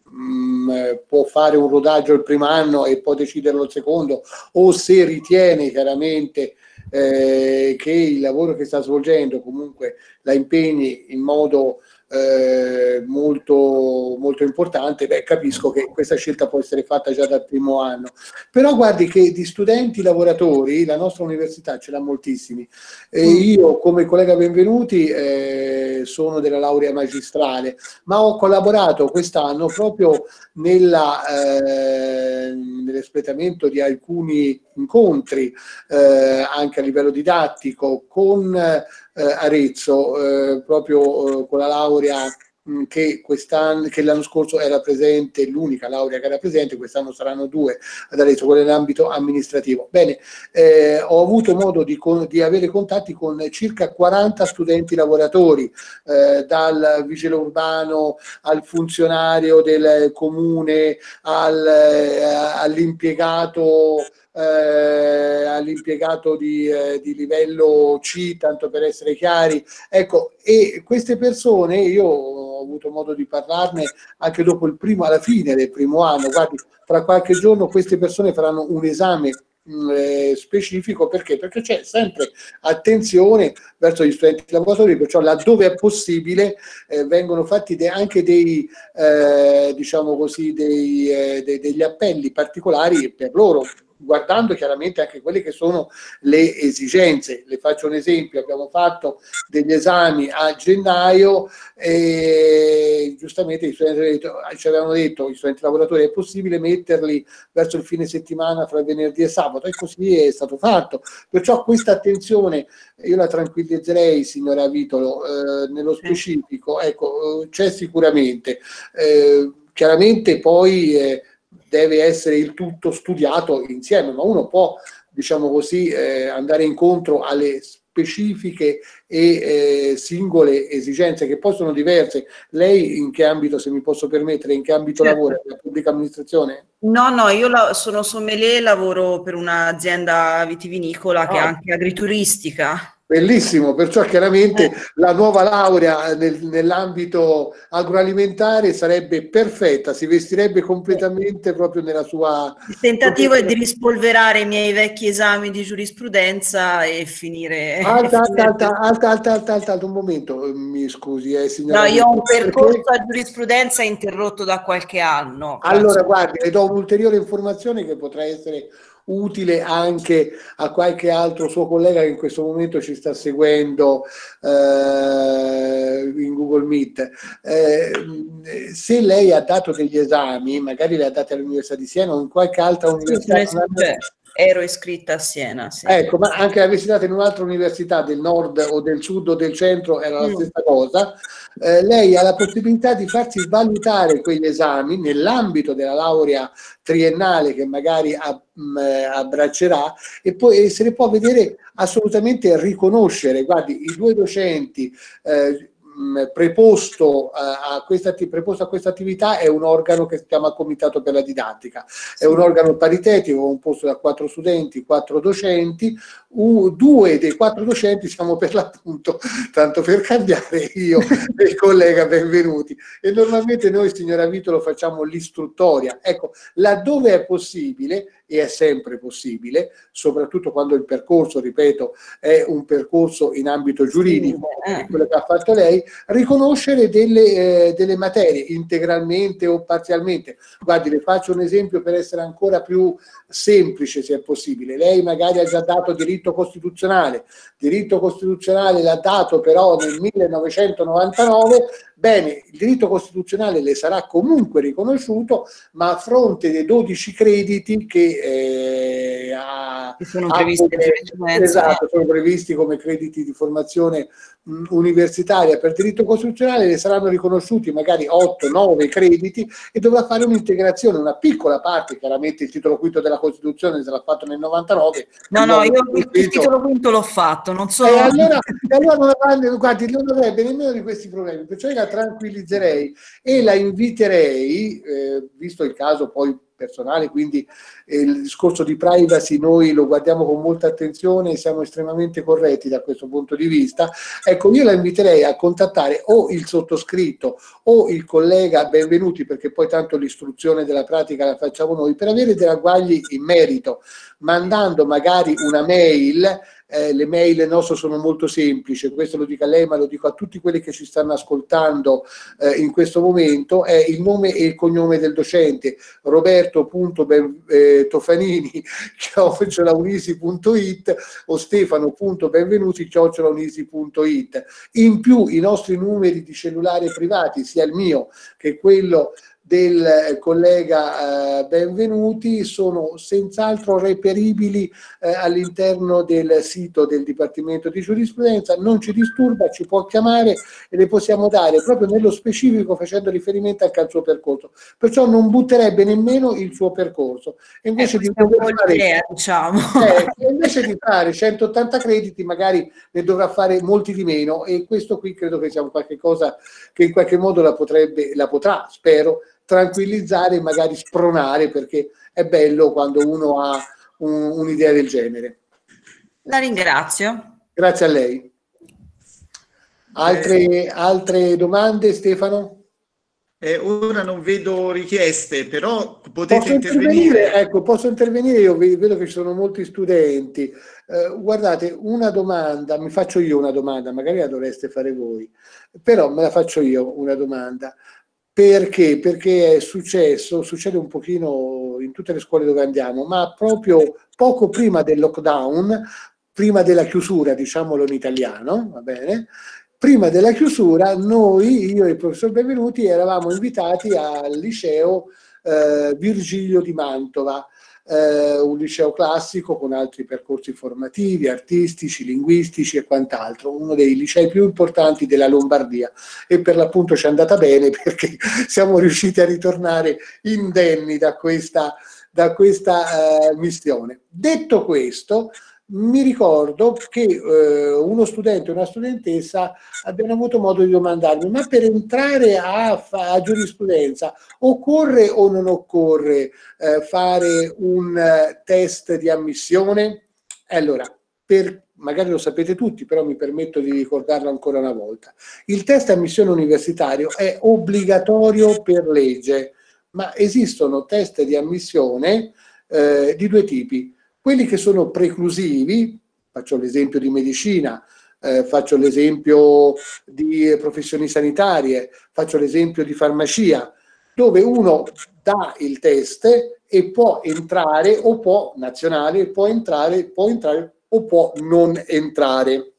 Mm, può fare un rodaggio il primo anno e poi deciderlo il secondo, o se ritiene chiaramente eh, che il lavoro che sta svolgendo comunque la impegni in modo Eh, molto, molto importante, beh, capisco che questa scelta può essere fatta già dal primo anno. Però guardi che di studenti lavoratori la nostra università ce l'ha moltissimi. E io come collega Benvenuti eh, sono della laurea magistrale, ma ho collaborato quest'anno proprio nella, eh, nell'espletamento di alcuni incontri eh, anche a livello didattico con Eh, Arezzo, eh, proprio eh, con la laurea mh, che quest'anno, che l'anno scorso era presente, l'unica laurea che era presente, quest'anno saranno due ad Arezzo, quella nell'ambito amministrativo. Bene, eh, ho avuto modo di, con, di avere contatti con circa quaranta studenti lavoratori, eh, dal vigile urbano al funzionario del comune al, eh, all'impiegato Eh, all'impiegato di, eh, di livello C, tanto per essere chiari. Ecco, e queste persone, io ho avuto modo di parlarne anche dopo il primo, alla fine del primo anno. Guardi, fra qualche giorno queste persone faranno un esame mh, eh, specifico. Perché? Perché c'è sempre attenzione verso gli studenti lavoratori, perciò laddove è possibile eh, vengono fatti de anche dei, eh, diciamo così, dei, eh, de degli appelli particolari per loro. guardando chiaramente anche quelle che sono le esigenze. Le faccio un esempio: abbiamo fatto degli esami a gennaio e giustamente gli studenti ci avevano detto, gli studenti lavoratori, è possibile metterli verso il fine settimana fra venerdì e sabato, e così è stato fatto. Perciò questa attenzione io la tranquillizzerei, signora Vitolo, eh, nello specifico, ecco, c'è sicuramente. Eh, chiaramente poi eh, deve essere il tutto studiato insieme, ma uno può, diciamo così, eh, andare incontro alle specifiche e eh, singole esigenze che poi sono diverse. Lei in che ambito, se mi posso permettere, in che ambito certo. lavora? La pubblica amministrazione? No, no, io la, sono sommelier, lavoro per un'azienda vitivinicola che è Ah. anche agrituristica. Bellissimo, perciò chiaramente Eh. la nuova laurea nel, nell'ambito agroalimentare sarebbe perfetta, si vestirebbe completamente proprio nella sua... Il tentativo è di rispolverare i miei vecchi esami di giurisprudenza e finire... Alta, e alta, finire... alta, alta, alta, alta, alta, alta, un momento, mi scusi, eh, signora. No, io ho un percorso perché... a giurisprudenza interrotto da qualche anno. Allora, guardi, le do un'ulteriore informazione che potrà essere utile anche a qualche altro suo collega che in questo momento ci sta seguendo eh, in Google Meet. Eh, se lei ha dato degli esami, magari le ha dati all'Università di Siena o in qualche altra Sì, università, sono cioè, ero iscritta a Siena, sì. Ecco, ma anche avessi dato in un'altra università del nord o del sud o del centro era la Mm. stessa cosa, eh, lei ha la possibilità di farsi valutare quegli esami nell'ambito della laurea triennale che magari ab- mh, abbraccerà, e poi se ne può vedere assolutamente riconoscere. Guardi, i due docenti eh, mh, preposto, uh, a questa, preposto a questa attività è un organo che si chiama Comitato per la Didattica, è un organo paritetico composto da quattro studenti, quattro docenti. Uh, due dei quattro docenti siamo per l'appunto, tanto per cambiare, io e il collega Benvenuti, e normalmente noi, signora Vitolo, facciamo l'istruttoria. Ecco, laddove è possibile, e è sempre possibile, soprattutto quando il percorso, ripeto, è un percorso in ambito giuridico, Sì, eh. quello che ha fatto lei, riconoscere delle, eh, delle materie integralmente o parzialmente. Guardi, le faccio un esempio per essere ancora più semplice, se è possibile. Lei magari ha già dato diritto costituzionale, diritto costituzionale l'ha dato però nel millenovecentonovantanove. Bene, il diritto costituzionale le sarà comunque riconosciuto, ma a fronte dei dodici crediti che eh, ha, Che sono ha previsti come, esatto, sono previsti come crediti di formazione mh, universitaria per diritto costituzionale, le saranno riconosciuti magari otto nove crediti e dovrà fare un'integrazione, una piccola parte. Chiaramente il titolo quinto della Costituzione se l'ha fatto nel novantanove. No, no, io il, il titolo quinto l'ho fatto, non so... E allora, e allora non avrebbe, guardi, non avrebbe nemmeno di questi problemi, perciò io la tranquillizzerei e la inviterei, eh, visto il caso poi personale, quindi eh, il discorso di privacy noi lo guardiamo con molta attenzione e siamo estremamente corretti da questo punto di vista. Ecco, io la inviterei a contattare o il sottoscritto o il collega Benvenuti, perché poi tanto l'istruzione della pratica la facciamo noi, per avere dei ragguagli in merito, mandando magari una mail. Eh, le mail nostre sono molto semplici, questo lo dico a lei ma lo dico a tutti quelli che ci stanno ascoltando eh, in questo momento. È il nome e il cognome del docente, roberto.tofanini chiocciola unisi punto it o stefano.benvenuti chiocciola unisi punto it. In più i nostri numeri di cellulare privati, sia il mio che quello del collega eh, Benvenuti, sono senz'altro reperibili eh, all'interno del sito del Dipartimento di Giurisprudenza. Non ci disturba, ci può chiamare e le possiamo dare proprio nello specifico facendo riferimento anche al suo percorso, perciò non butterebbe nemmeno il suo percorso. E invece, eh, di dover fare, idea, diciamo. eh, invece di fare centottanta crediti magari ne dovrà fare molti di meno, e questo qui credo che sia qualche cosa che in qualche modo la potrebbe, la potrà, spero, tranquillizzare e magari spronare, perché è bello quando uno ha un, un'idea del genere. La ringrazio. Grazie a lei. Altre, eh, altre domande, Stefano? Eh, ora non vedo richieste, però potete posso intervenire. intervenire. Ecco, posso intervenire, io vedo che ci sono molti studenti. Eh, guardate, una domanda, mi faccio io una domanda, magari la dovreste fare voi, però me la faccio io una domanda. Perché? Perché è successo, succede un pochino in tutte le scuole dove andiamo, ma proprio poco prima del lockdown, prima della chiusura, diciamolo in italiano, va bene? Prima della chiusura noi, io e il professor Benvenuti, eravamo invitati al liceo eh, Virgilio di Mantova, eh, un liceo classico con altri percorsi formativi, artistici, linguistici e quant'altro, uno dei licei più importanti della Lombardia, e per l'appunto ci è andata bene perché siamo riusciti a ritornare indenni da questa, da questa eh, missione. Detto questo, mi ricordo che eh, uno studente e una studentessa abbiano avuto modo di domandarmi: ma per entrare a, a giurisprudenza occorre o non occorre eh, fare un uh, test di ammissione? Allora, per, magari lo sapete tutti, però mi permetto di ricordarlo ancora una volta. Il test di ammissione universitario è obbligatorio per legge, ma esistono test di ammissione eh, di due tipi. Quelli che sono preclusivi, faccio l'esempio di medicina, eh, faccio l'esempio di professioni sanitarie, faccio l'esempio di farmacia, dove uno dà il test e può entrare o può, nazionale, può entrare, può entrare o può non entrare.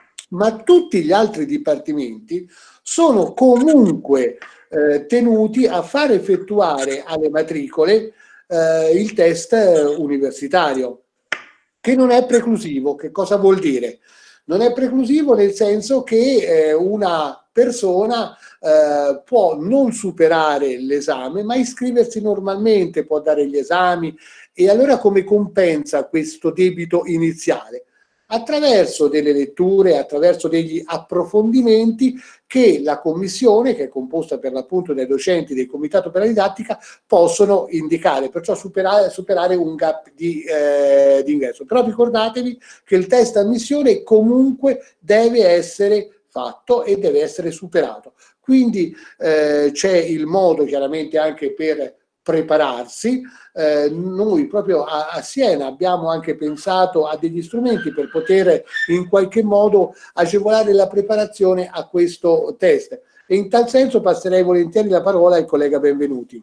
Ma tutti gli altri dipartimenti sono comunque eh, tenuti a far effettuare alle matricole eh, il test universitario, che non è preclusivo. Che cosa vuol dire? Non è preclusivo nel senso che eh, una persona eh, può non superare l'esame, ma iscriversi normalmente, può dare gli esami, e allora come compensa questo debito iniziale? Attraverso delle letture, attraverso degli approfondimenti che la commissione, che è composta per l'appunto dai docenti del Comitato per la Didattica, possono indicare, perciò superare, superare un gap di, eh, di ingresso. Però ricordatevi che il test ammissione comunque deve essere fatto e deve essere superato. Quindi eh, c'è il modo chiaramente anche per prepararsi. Eh, noi proprio a, a Siena abbiamo anche pensato a degli strumenti per poter in qualche modo agevolare la preparazione a questo test, e in tal senso passerei volentieri la parola al collega Benvenuti.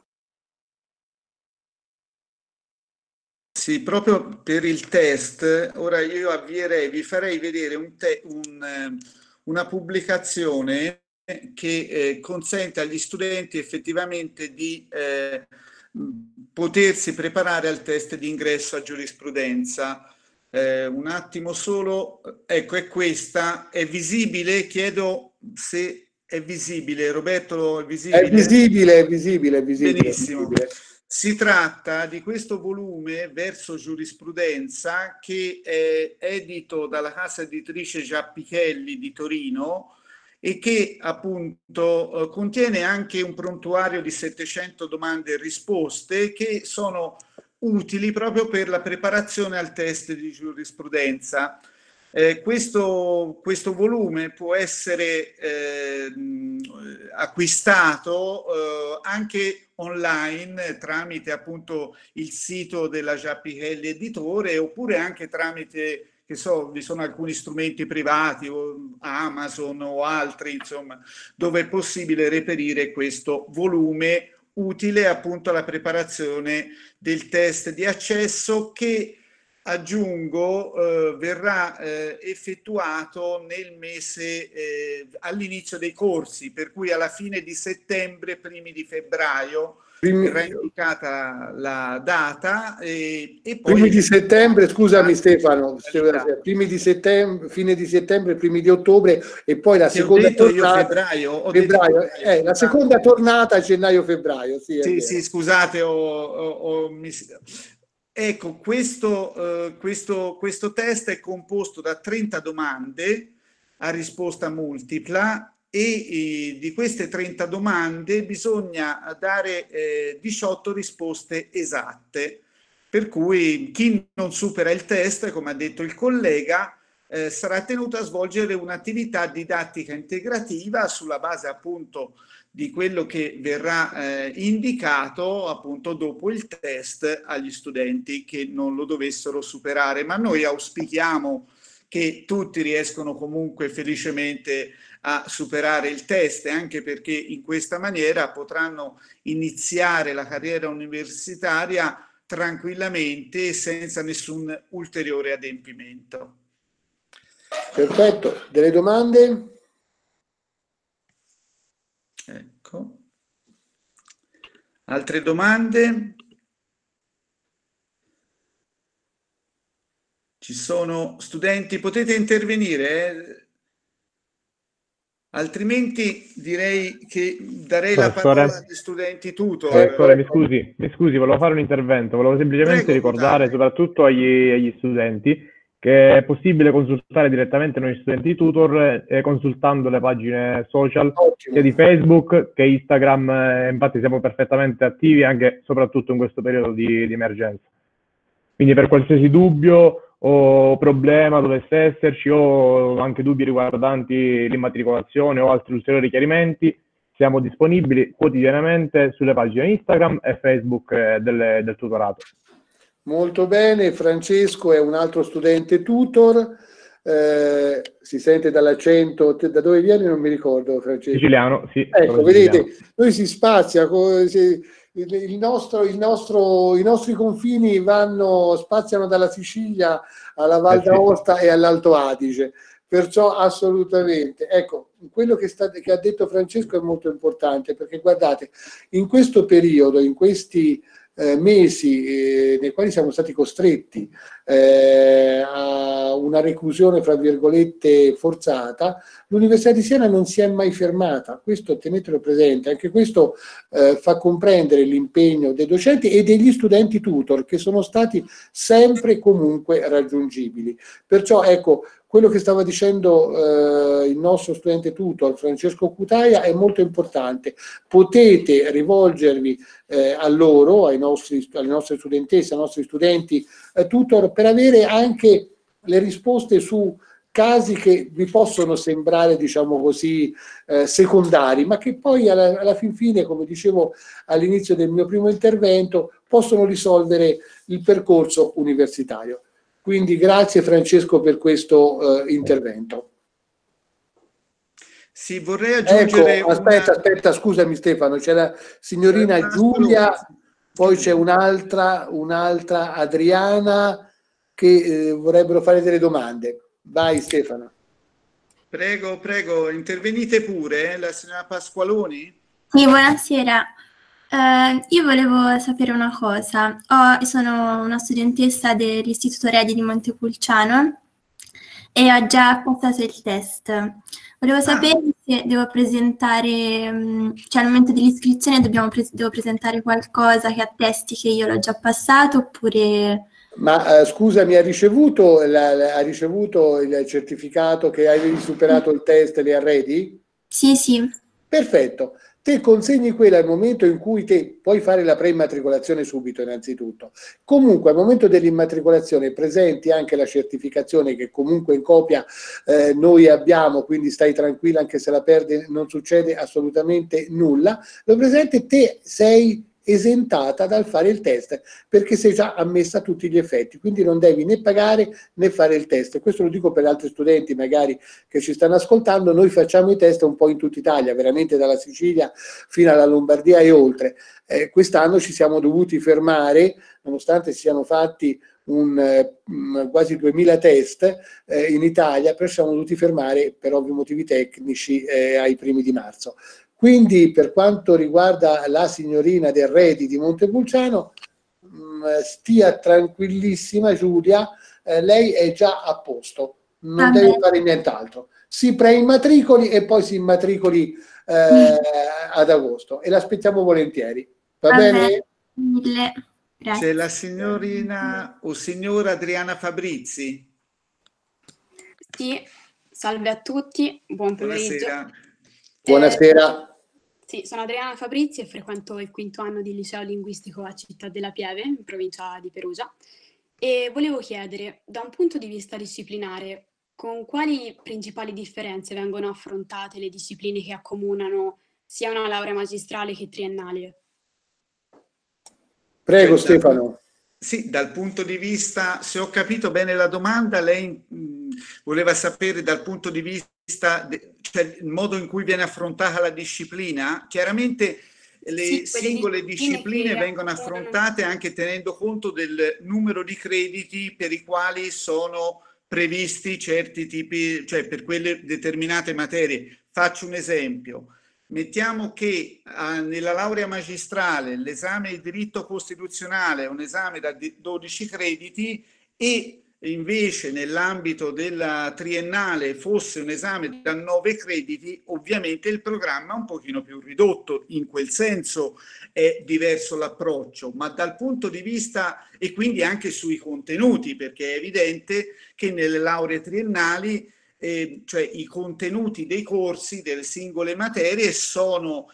Sì, proprio per il test, ora io avvierei, vi farei vedere un te, un, una pubblicazione che eh, consente agli studenti effettivamente di eh, potersi preparare al test di ingresso a giurisprudenza. Eh, un attimo solo, ecco, è questa, è visibile? Chiedo se è visibile. Roberto, è visibile? È visibile, è visibile, è visibile. Benissimo. È visibile. Si tratta di questo volume Verso Giurisprudenza, che è edito dalla casa editrice Giappichelli di Torino e che appunto eh, contiene anche un prontuario di settecento domande e risposte che sono utili proprio per la preparazione al test di giurisprudenza. Eh, questo, questo volume può essere eh, acquistato eh, anche online tramite appunto il sito della Giappichelli Editore, oppure anche tramite, che so, vi sono alcuni strumenti privati o Amazon o altri, insomma, dove è possibile reperire questo volume utile appunto alla preparazione del test di accesso, che aggiungo eh, verrà eh, effettuato nel mese eh, all'inizio dei corsi, per cui alla fine di settembre, primi di febbraio primi, verrà indicata la data e, e poi primi di settembre, scusami Stefano, primi di settembre, fine di settembre, primi di ottobre, e poi la Ti seconda ho detto tornata io febbraio, ho febbraio, detto eh, la seconda tornata a gennaio-febbraio. Sì, sì, sì, scusate, ho, ho, ho mis... Ecco, questo, eh, questo, questo test è composto da trenta domande a risposta multipla e eh, di queste trenta domande bisogna dare eh, diciotto risposte esatte, per cui chi non supera il test, come ha detto il collega, eh, sarà tenuto a svolgere un'attività didattica integrativa sulla base appunto di quello che verrà eh, indicato appunto dopo il test agli studenti che non lo dovessero superare. Ma noi auspichiamo che tutti riescono comunque felicemente a superare il test, anche perché in questa maniera potranno iniziare la carriera universitaria tranquillamente senza nessun ulteriore adempimento. Perfetto, delle domande? Ecco. Altre domande? Ci sono studenti, potete intervenire, eh? Altrimenti direi che darei la parola agli studenti tutor. Professore, mi scusi, mi scusi, volevo fare un intervento, volevo semplicemente Prego, ricordare soprattutto agli, agli studenti che è possibile consultare direttamente noi studenti di tutor eh, consultando le pagine social sia di Facebook che Instagram, eh, infatti siamo perfettamente attivi anche soprattutto in questo periodo di, di emergenza. Quindi per qualsiasi dubbio o problema dovesse esserci o anche dubbi riguardanti l'immatricolazione o altri ulteriori chiarimenti, siamo disponibili quotidianamente sulle pagine Instagram e Facebook eh, del, del tutorato. Molto bene, Francesco è un altro studente tutor, eh, si sente dall'accento, da dove viene non mi ricordo Francesco. Siciliano, sì. Ecco, vedete, siciliano. noi si spazia, il nostro, il nostro, i nostri confini vanno, spaziano dalla Sicilia alla Val d'Aosta eh sì. e all'Alto Adige, perciò assolutamente. Ecco, quello che, sta, che ha detto Francesco è molto importante, perché guardate, in questo periodo, in questi Eh, mesi eh, nei quali siamo stati costretti eh, a una reclusione fra virgolette forzata, l'Università di Siena non si è mai fermata, questo tenetelo presente, anche questo eh, fa comprendere l'impegno dei docenti e degli studenti tutor che sono stati sempre e comunque raggiungibili. Perciò ecco, quello che stava dicendo eh, il nostro studente tutor Francesco Cutaia è molto importante. Potete rivolgervi eh, a loro, ai nostri, alle nostre studentesse, ai nostri studenti eh, tutor per avere anche le risposte su casi che vi possono sembrare, diciamo così, eh, secondari, ma che poi alla, alla fin fine, come dicevo all'inizio del mio primo intervento, possono risolvere il percorso universitario. Quindi grazie Francesco per questo eh, intervento. Sì, vorrei aggiungere... Ecco, aspetta, una... aspetta, scusami Stefano, c'è la signorina Giulia, poi c'è un'altra, un'altra Adriana che eh, vorrebbero fare delle domande. Vai Stefano. Prego, prego, intervenite pure, eh, la signora Pasqualoni. Sì, buonasera. Uh, io volevo sapere una cosa. Ho, sono una studentessa dell'Istituto Redi di Montepulciano e ho già passato il test. Volevo sapere ah. se devo presentare, um, cioè al momento dell'iscrizione dobbiamo pre- devo presentare qualcosa che attesti che io l'ho già passato oppure... Ma uh, scusami, ha ricevuto, la, la, ha ricevuto il certificato che hai superato il test e li arredi? Sì, sì. Perfetto. Te consegni quella al momento in cui te puoi fare la preimmatricolazione subito innanzitutto. Comunque al momento dell'immatricolazione presenti anche la certificazione che comunque in copia eh, noi abbiamo, quindi stai tranquilla anche se la perdi, non succede assolutamente nulla. Lo presente, te sei esentata dal fare il test perché sei già ammessa a tutti gli effetti, quindi non devi né pagare né fare il test. Questo lo dico per altri studenti magari che ci stanno ascoltando. Noi facciamo i test un po' in tutta Italia, veramente dalla Sicilia fino alla Lombardia e oltre. Eh, quest'anno ci siamo dovuti fermare nonostante siano fatti un, eh, quasi duemila test eh, in Italia, però ci siamo dovuti fermare per ovvi motivi tecnici eh, ai primi di marzo. Quindi per quanto riguarda la signorina del Redi di Montepulciano, mh, stia tranquillissima Giulia, eh, lei è già a posto, non Vabbè. deve fare nient'altro. Si preimmatricoli e poi si immatricoli eh, ad agosto e l'aspettiamo volentieri. Va Vabbè. bene? Mille. Grazie. C'è la signorina o signora Adriana Fabrizi. Sì, salve a tutti, buon pomeriggio. Buonasera. Buonasera. Eh, sì, sono Adriana Fabrizi e frequento il quinto anno di liceo linguistico a Città della Pieve, in provincia di Perugia. E volevo chiedere, da un punto di vista disciplinare, con quali principali differenze vengono affrontate le discipline che accomunano sia una laurea magistrale che triennale? Prego, cioè, Stefano. Dal, sì, dal punto di vista, se ho capito bene la domanda, lei mh, voleva sapere dal punto di vista, de, cioè il modo in cui viene affrontata la disciplina. Chiaramente le Sì, singole discipline discipline che vengono affrontate anche tenendo conto del numero di crediti per i quali sono previsti certi tipi, cioè per quelle determinate materie. Faccio un esempio. Mettiamo che ah, nella laurea magistrale l'esame di diritto costituzionale è un esame da dodici crediti e invece nell'ambito della triennale fosse un esame da nove crediti, ovviamente il programma è un pochino più ridotto, in quel senso è diverso l'approccio, ma dal punto di vista, e quindi anche sui contenuti, perché è evidente che nelle lauree triennali Eh, cioè i contenuti dei corsi delle singole materie sono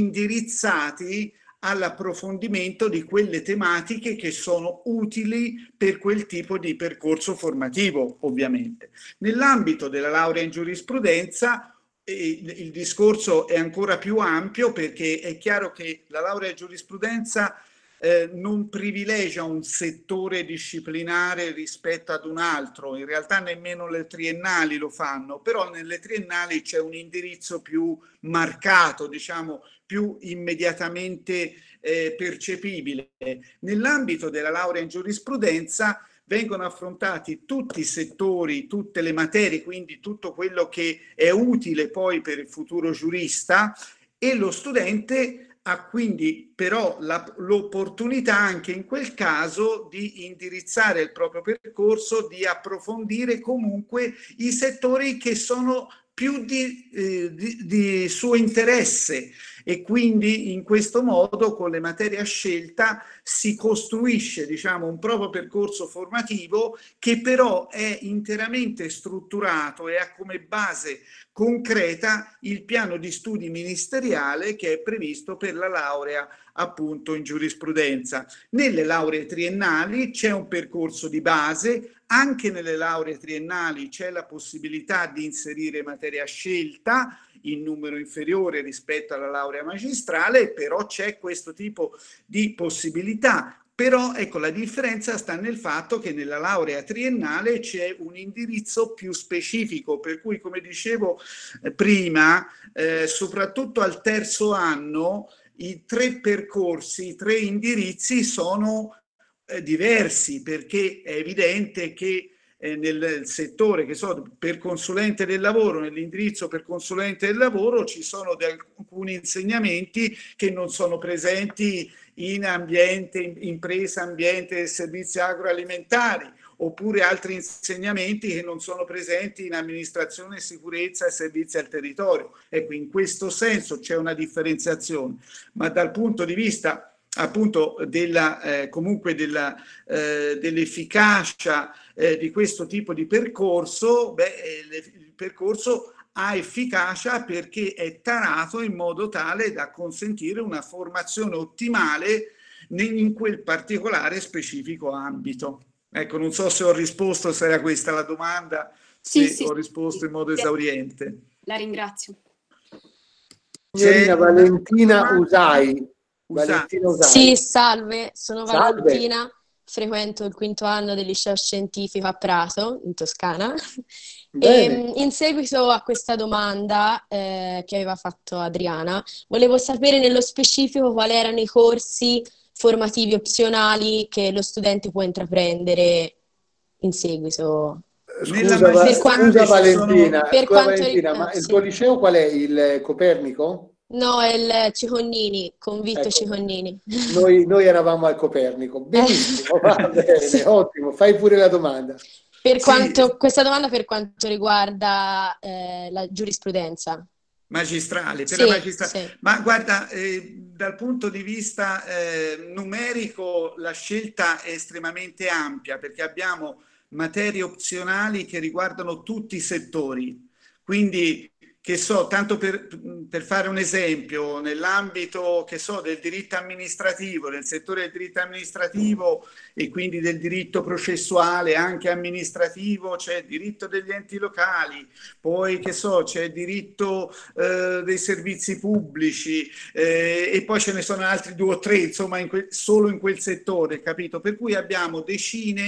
indirizzati all'approfondimento di quelle tematiche che sono utili per quel tipo di percorso formativo, ovviamente. Nell'ambito della laurea in giurisprudenza eh, il discorso è ancora più ampio, perché è chiaro che la laurea in giurisprudenza Eh, non privilegia un settore disciplinare rispetto ad un altro, in realtà nemmeno le triennali lo fanno, però nelle triennali c'è un indirizzo più marcato, diciamo più immediatamente eh, percepibile. Nell'ambito della laurea in giurisprudenza vengono affrontati tutti i settori, tutte le materie, quindi tutto quello che è utile poi per il futuro giurista, e lo studente ha quindi però la, l'opportunità anche in quel caso di indirizzare il proprio percorso, di approfondire comunque i settori che sono più di, eh, di, di suo interesse, e quindi in questo modo con le materie a scelta si costruisce, diciamo, un proprio percorso formativo che però è interamente strutturato e ha come base concreta il piano di studi ministeriale che è previsto per la laurea appunto in giurisprudenza. Nelle lauree triennali c'è un percorso di base, anche nelle lauree triennali c'è la possibilità di inserire materia a scelta in numero inferiore rispetto alla laurea magistrale, però c'è questo tipo di possibilità. Però ecco, la differenza sta nel fatto che nella laurea triennale c'è un indirizzo più specifico, per cui, come dicevo eh, prima, eh, soprattutto al terzo anno i tre percorsi, i tre indirizzi sono eh, diversi, perché è evidente che eh, nel settore, che so, per consulente del lavoro, nell'indirizzo per consulente del lavoro ci sono alcuni insegnamenti che non sono presenti in ambiente, in impresa, ambiente e servizi agroalimentari, oppure altri insegnamenti che non sono presenti in amministrazione, sicurezza e servizi al territorio. Ecco, in questo senso c'è una differenziazione, ma dal punto di vista appunto della, eh, comunque della, eh, dell'efficacia eh, di questo tipo di percorso, beh, eh, il percorso ha efficacia perché è tarato in modo tale da consentire una formazione ottimale in quel particolare specifico ambito. Ecco, non so se ho risposto, se era questa la domanda, se sì, sì, ho risposto sì. in modo esauriente. La ringrazio. Signorina Valentina Usai. Valentina Usai. Sì, salve, sono Salve. Valentina, frequento il quinto anno del liceo scientifico a Prato, in Toscana. E, in seguito a questa domanda eh, che aveva fatto Adriana, volevo sapere nello specifico quali erano i corsi formativi opzionali che lo studente può intraprendere in seguito. Scusa, per quanto, scusa Valentina, per scusa quanto Valentina ri- ma eh, il sì. tuo liceo qual è? Il Copernico? No, è il Ciconnini, convitto Ecco, Ciconnini. Noi, noi eravamo al Copernico. Benissimo, va bene, Sì. ottimo. Fai pure la domanda. Per Sì. quanto, questa domanda per quanto riguarda eh, la giurisprudenza. Magistrale, per Sì, la magistrale. sì. Ma guarda, eh, dal punto di vista eh, numerico la scelta è estremamente ampia, perché abbiamo materie opzionali che riguardano tutti i settori. Quindi, che so, tanto per, per fare un esempio, nell'ambito, che so, del diritto amministrativo, nel settore del diritto amministrativo e quindi del diritto processuale anche amministrativo, c'è il diritto degli enti locali, poi, che so, c'è il diritto eh, dei servizi pubblici eh, e poi ce ne sono altri due o tre, insomma, in que- solo in quel settore, capito? Per cui abbiamo decine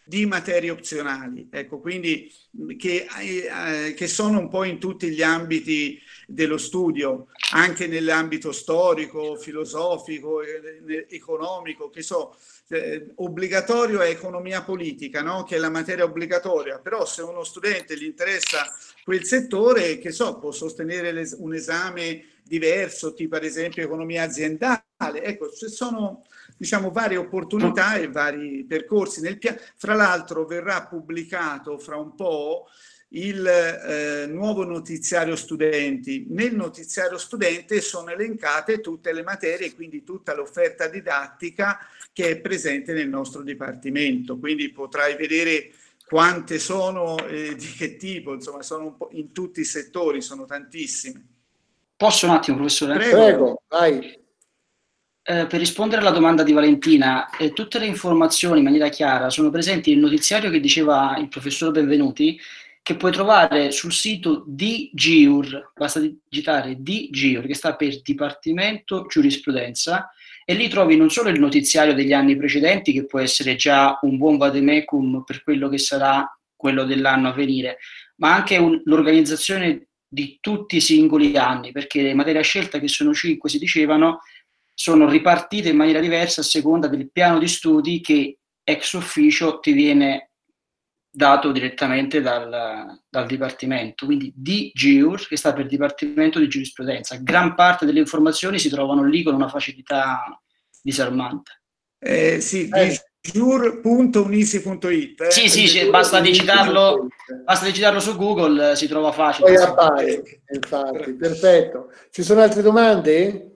di materie opzionali, ecco, quindi che, eh, che sono un po' in tutti gli ambiti dello studio, anche nell'ambito storico, filosofico, eh, economico, che so, eh, obbligatorio è economia politica, no? Che è la materia obbligatoria, però se uno studente gli interessa quel settore, che so, può sostenere un esame diverso, tipo ad esempio economia aziendale, ecco, ci sono, diciamo, varie opportunità e vari percorsi. Nel piano, fra l'altro verrà pubblicato fra un po' il eh, nuovo notiziario studenti. Nel notiziario studente sono elencate tutte le materie, quindi tutta l'offerta didattica che è presente nel nostro dipartimento, quindi potrai vedere quante sono, eh, di che tipo, insomma, sono un po' in tutti i settori, sono tantissime. Posso un attimo, professore? Prego, Prego vai. Eh, per rispondere alla domanda di Valentina, eh, tutte le informazioni in maniera chiara sono presenti nel notiziario che diceva il professor Benvenuti, che puoi trovare sul sito di G I U R, basta digitare di G I U R, che sta per Dipartimento Giurisprudenza, e lì trovi non solo il notiziario degli anni precedenti, che può essere già un buon vademecum per quello che sarà quello dell'anno a venire, ma anche l'organizzazione di tutti i singoli anni, perché le materie a scelta, che sono cinque, si dicevano, sono ripartite in maniera diversa a seconda del piano di studi che ex officio ti viene dato direttamente dal, dal Dipartimento, quindi di G I U R, che sta per Dipartimento di Giurisprudenza. Gran parte delle informazioni si trovano lì con una facilità disarmante. Eh, sì, eh. giur punto unisi punto it. Eh. Sì, sì, cioè, basta digitarlo, basta digitarlo su Google, si trova facile. Poi appare, infatti, perfetto. Ci sono altre domande?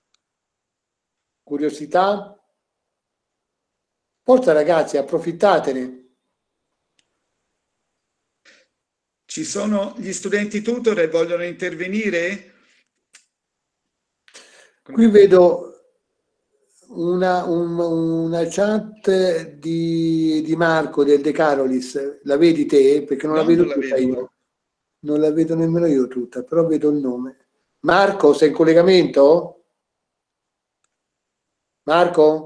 Curiosità? Forza ragazzi, approfittatene. Ci sono gli studenti tutor e vogliono intervenire? Qui vedo una, un, una chat di, di Marco del De Carolis. La vedi te? Perché non no, la vedo non tutta la vedo. Io. Non la vedo nemmeno io tutta, però vedo il nome. Marco, sei in collegamento? Marco?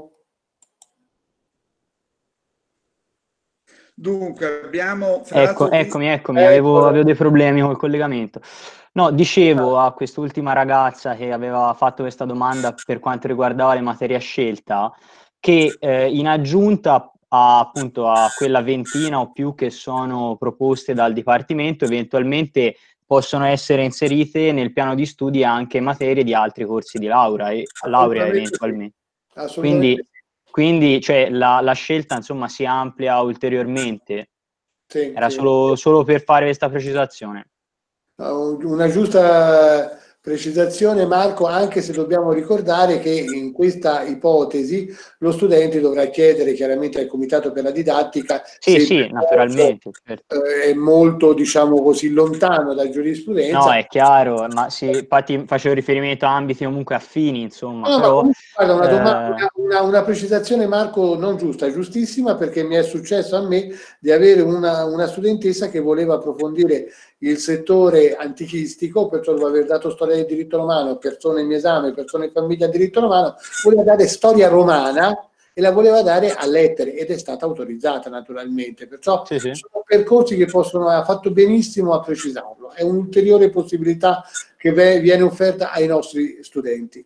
Dunque, abbiamo... Ecco, eccomi, eccomi, avevo, avevo dei problemi col collegamento. No, dicevo a quest'ultima ragazza che aveva fatto questa domanda per quanto riguardava le materie a scelta, che eh, in aggiunta a, appunto, a quella ventina o più che sono proposte dal Dipartimento, eventualmente possono essere inserite nel piano di studi anche materie di altri corsi di laurea, e, laurea eventualmente. Quindi... Quindi cioè, la, la scelta insomma si amplia ulteriormente. Sì, Era sì. Solo, solo per fare questa precisazione. Una giusta precisazione, Marco, anche se dobbiamo ricordare che in questa ipotesi lo studente dovrà chiedere chiaramente al Comitato per la Didattica sì, se sì, naturalmente, certo. È molto, diciamo così, lontano dalla giurisprudenza. No, è chiaro, ma sì, infatti facevo riferimento a ambiti comunque affini, insomma. No, però, ma guarda, una, domanda, eh... una, una, una precisazione, Marco, non giusta, giustissima, perché mi è successo a me di avere una, una studentessa che voleva approfondire il settore antichistico, perciò dopo aver dato storia del diritto romano, persone in esame, persone in famiglia diritto romano, voleva dare storia romana e la voleva dare a lettere ed è stata autorizzata naturalmente, perciò sì, sì. sono percorsi che possono, ha fatto benissimo a precisarlo, è un'ulteriore possibilità che viene offerta ai nostri studenti.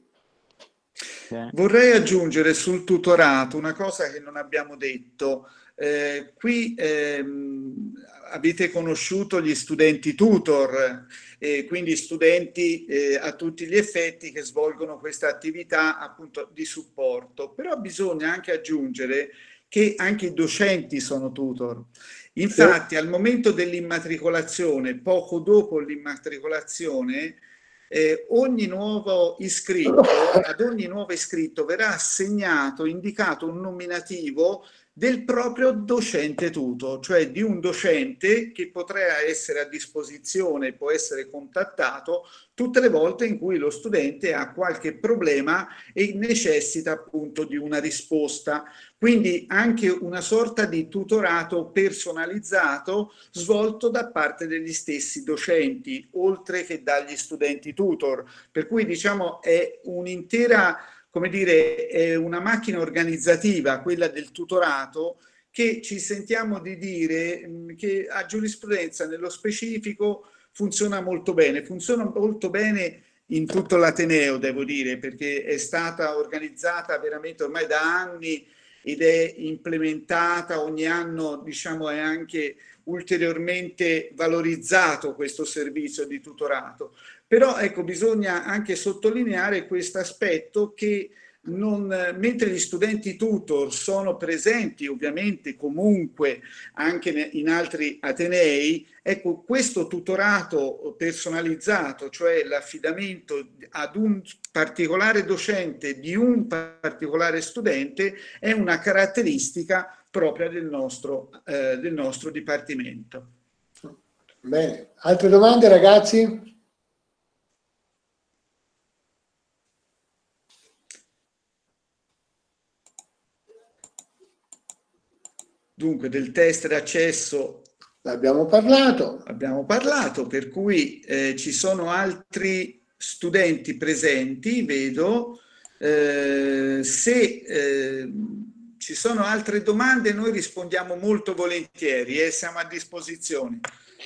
Vorrei aggiungere sul tutorato una cosa che non abbiamo detto. Eh, qui ehm, avete conosciuto gli studenti tutor, eh, quindi studenti eh, a tutti gli effetti che svolgono questa attività appunto di supporto, però bisogna anche aggiungere che anche i docenti sono tutor. Infatti al momento dell'immatricolazione, poco dopo l'immatricolazione, Eh, ogni nuovo iscritto, ad ogni nuovo iscritto verrà assegnato, indicato un nominativo del proprio docente tutor, cioè di un docente che potrà essere a disposizione, può essere contattato tutte le volte in cui lo studente ha qualche problema e necessita appunto di una risposta. Quindi anche una sorta di tutorato personalizzato svolto da parte degli stessi docenti, oltre che dagli studenti tutor. Per cui diciamo è un'intera, come dire, è una macchina organizzativa, quella del tutorato, che ci sentiamo di dire mh, che a giurisprudenza nello specifico funziona molto bene, funziona molto bene in tutto l'Ateneo, devo dire, perché è stata organizzata veramente ormai da anni ed è implementata ogni anno, diciamo, è anche ulteriormente valorizzato questo servizio di tutorato. Però ecco, bisogna anche sottolineare questo aspetto che non, mentre gli studenti tutor sono presenti ovviamente comunque anche in altri atenei, ecco, questo tutorato personalizzato, cioè l'affidamento ad un particolare docente di un particolare studente, è una caratteristica propria del nostro, eh, del nostro dipartimento. Bene, altre domande ragazzi? Dunque, del test d'accesso abbiamo parlato. Abbiamo parlato, per cui eh, ci sono altri studenti presenti, vedo. Eh, se eh, ci sono altre domande, noi rispondiamo molto volentieri e eh, siamo a disposizione.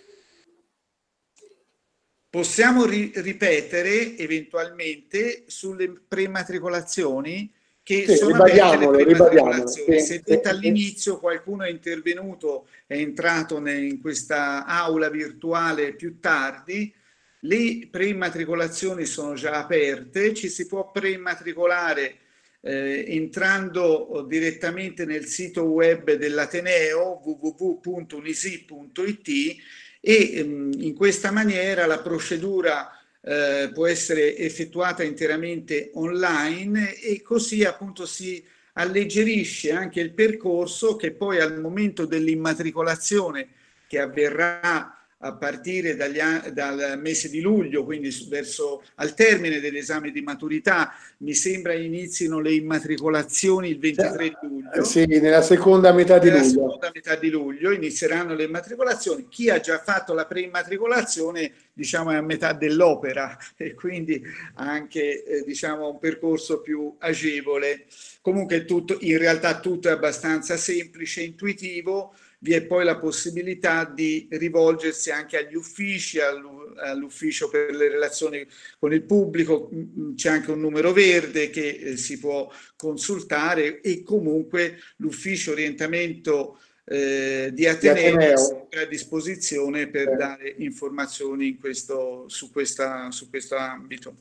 Possiamo ri ripetere eventualmente sulle prematricolazioni, che sì, sono aperte le sì, prematricolazioni. Se sì, all'inizio qualcuno è intervenuto, è entrato in questa aula virtuale più tardi, le prematricolazioni sono già aperte, ci si può prematricolare eh, entrando direttamente nel sito web dell'Ateneo w w w punto unisi punto i t e ehm, in questa maniera la procedura Eh, può essere effettuata interamente online e così appunto si alleggerisce anche il percorso, che poi al momento dell'immatricolazione, che avverrà a partire dagli, dal mese di luglio, quindi verso al termine dell'esame di maturità, mi sembra inizino le immatricolazioni il ventitré di luglio. Sì, nella seconda metà di nella luglio. seconda metà di luglio inizieranno le immatricolazioni. Chi ha già fatto la preimmatricolazione, diciamo, è a metà dell'opera e quindi ha anche eh, diciamo, un percorso più agevole. Comunque tutto, in realtà tutto è abbastanza semplice, intuitivo. Vi è poi la possibilità di rivolgersi anche agli uffici, all'ufficio per le relazioni con il pubblico, c'è anche un numero verde che eh, si può consultare e comunque l'ufficio orientamento eh, di Ateneo è sempre a disposizione per eh. dare informazioni in questo, su, questa, su questo ambito.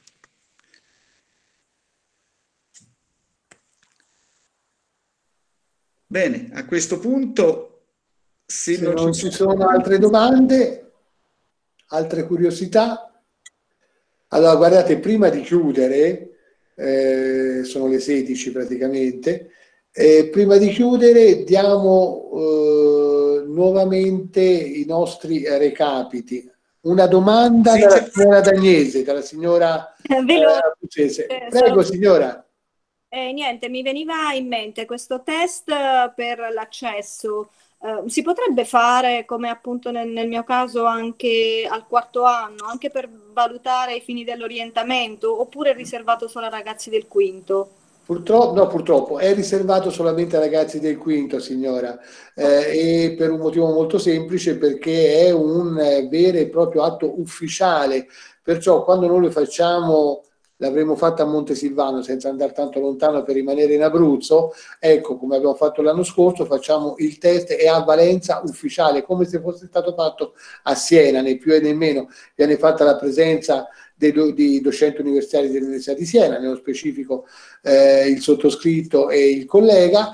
Bene, a questo punto, se, se non, non ci ci sono, sono altre domande, altre curiosità, allora guardate, prima di chiudere, eh, sono le sedici praticamente, eh, prima di chiudere diamo eh, nuovamente i nostri recapiti. Una domanda sì, dalla signora Dagnese, dalla signora eh, Prego signora. Eh, niente, mi veniva in mente questo test per l'accesso. Eh, si potrebbe fare, come appunto nel, nel mio caso, anche al quarto anno, anche per valutare i fini dell'orientamento, oppure è riservato solo ai ragazzi del quinto? Purtroppo, no, purtroppo è riservato solamente ai ragazzi del quinto, signora, eh, e per un motivo molto semplice, perché è un eh, vero e proprio atto ufficiale. Perciò quando noi lo facciamo, l'avremmo fatta a Montesilvano senza andare tanto lontano per rimanere in Abruzzo, ecco, come abbiamo fatto l'anno scorso, facciamo il test e ha valenza ufficiale, come se fosse stato fatto a Siena, né più e né meno. Viene fatta la presenza dei do, di docenti universitari dell'Università di Siena, nello specifico eh, il sottoscritto e il collega,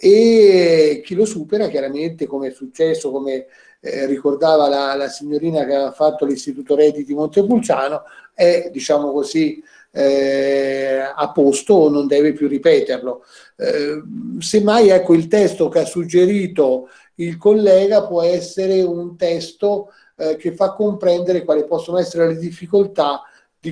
e chi lo supera chiaramente, come è successo, come eh, ricordava la, la signorina che aveva fatto l'Istituto Redditi Montepulciano, è, diciamo così, Eh, a posto, non deve più ripeterlo. Eh, semmai, ecco, il testo che ha suggerito il collega può essere un testo eh, che fa comprendere quali possono essere le difficoltà di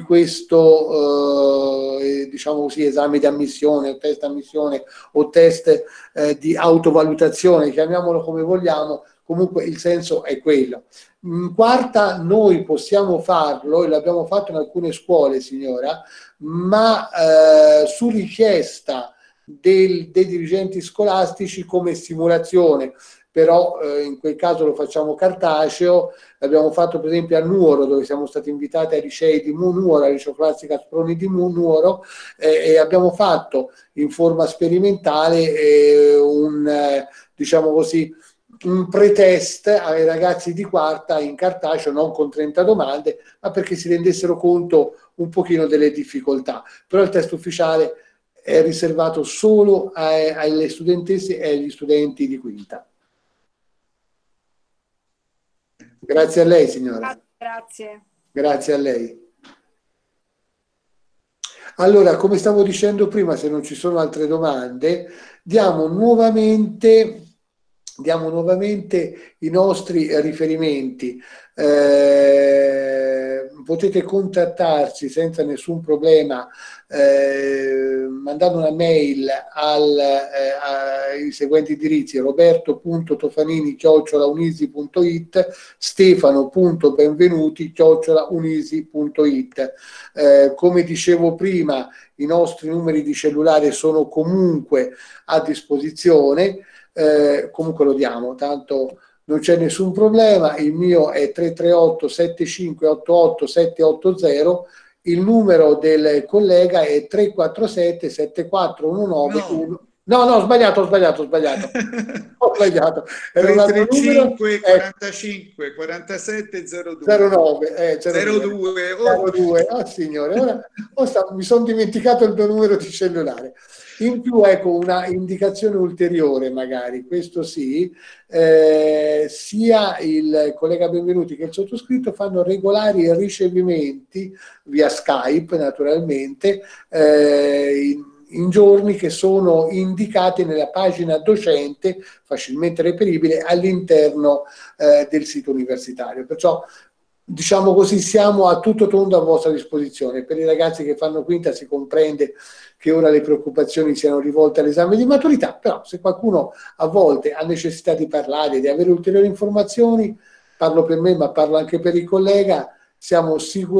questo eh, diciamo così, esame di ammissione o test ammissione o test eh, di autovalutazione, chiamiamolo come vogliamo, comunque il senso è quello. In quarta noi possiamo farlo, e l'abbiamo fatto in alcune scuole, signora, ma eh, su richiesta del, dei dirigenti scolastici come simulazione, però eh, in quel caso lo facciamo cartaceo. L'abbiamo fatto per esempio a Nuoro, dove siamo stati invitati ai licei di Nuoro, al liceo classico Asproni di Nuoro, eh, e abbiamo fatto in forma sperimentale eh, un, eh, diciamo così, un pretest ai ragazzi di quarta in cartaceo, non con trenta domande, ma perché si rendessero conto un pochino delle difficoltà. Però il test ufficiale è riservato solo ai, alle studentesse e agli studenti di quinta. Grazie a lei, signora. Grazie. Grazie a lei. Allora, come stavo dicendo prima, se non ci sono altre domande, diamo nuovamente, diamo nuovamente i nostri riferimenti. Eh, potete contattarci senza nessun problema eh, mandando una mail al, eh, ai seguenti indirizzi: roberto punto tofanini chiocciola unisi punto it, stefano punto benvenuti chiocciola unisi punto it. Eh, come dicevo prima, i nostri numeri di cellulare sono comunque a disposizione, eh, comunque lo diamo, tanto non c'è nessun problema. Il mio è tre tre otto sette cinque otto otto sette otto zero, il numero del collega è tre quattro sette sette quattro uno nove uno. No, no, ho sbagliato, ho sbagliato, ho sbagliato. Ho sbagliato. tre tre cinque quarantacinque quarantasette zero due. zero nove, eh, zero due. zero due. Oh signore, ora oh, sta, mi sono dimenticato il mio numero di cellulare. In più, ecco, una indicazione ulteriore magari, questo sì, eh, sia il collega Benvenuti che il sottoscritto fanno regolari ricevimenti via Skype, naturalmente, eh, in, in giorni che sono indicati nella pagina docente, facilmente reperibile all'interno eh, del sito universitario. Perciò, diciamo così, siamo a tutto tondo a vostra disposizione. Per i ragazzi che fanno quinta si comprende che ora le preoccupazioni siano rivolte all'esame di maturità, però se qualcuno a volte ha necessità di parlare, di avere ulteriori informazioni, parlo per me ma parlo anche per il collega, siamo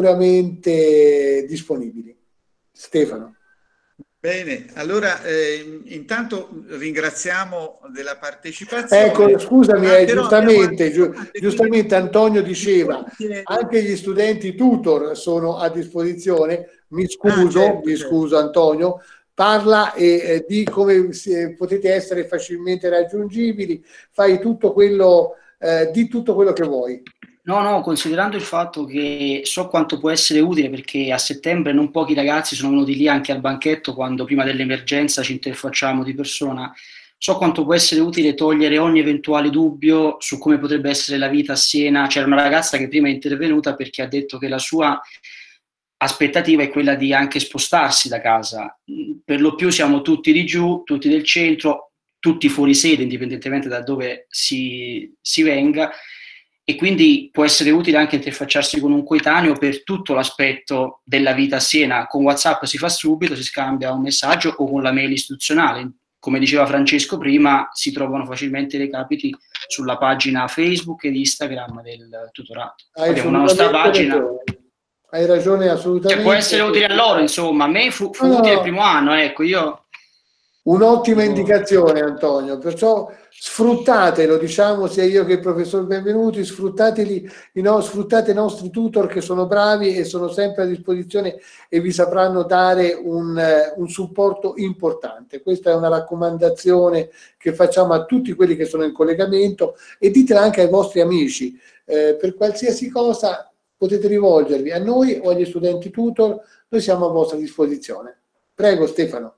sicuramente disponibili. Stefano. Bene, allora eh, intanto ringraziamo della partecipazione. Ecco, scusami, ah, eh, giustamente, abbiamo... giu giustamente Antonio diceva, anche gli studenti tutor sono a disposizione. Mi scuso, ah, certo, mi scuso certo. Antonio, parla e eh, di come si, potete essere facilmente raggiungibili, fai tutto quello, eh, di tutto quello che vuoi. No, no, considerando il fatto che so quanto può essere utile, perché a settembre non pochi ragazzi sono venuti lì anche al banchetto quando prima dell'emergenza ci interfacciamo di persona, so quanto può essere utile togliere ogni eventuale dubbio su come potrebbe essere la vita a Siena. C'era una ragazza che prima è intervenuta perché ha detto che la sua aspettativa è quella di anche spostarsi da casa. Per lo più siamo tutti di giù, tutti del centro, tutti fuori sede, indipendentemente da dove si, si venga, e quindi può essere utile anche interfacciarsi con un coetaneo per tutto l'aspetto della vita a Siena. Con WhatsApp si fa subito, si scambia un messaggio, o con la mail istituzionale. Come diceva Francesco prima, si trovano facilmente i recapiti sulla pagina Facebook ed Instagram del tutorato. Hai Abbiamo una nostra pagina. Ragione. Hai ragione assolutamente. Che può essere utile a loro, insomma. A me fu, fu no, utile il primo anno, ecco, io... Un'ottima indicazione, Antonio, perciò sfruttatelo, diciamo sia io che il professor Benvenuti, sfruttateli, no, sfruttate i nostri tutor che sono bravi e sono sempre a disposizione e vi sapranno dare un, un supporto importante. Questa è una raccomandazione che facciamo a tutti quelli che sono in collegamento, e ditela anche ai vostri amici, eh, per qualsiasi cosa potete rivolgervi a noi o agli studenti tutor, noi siamo a vostra disposizione. Prego Stefano.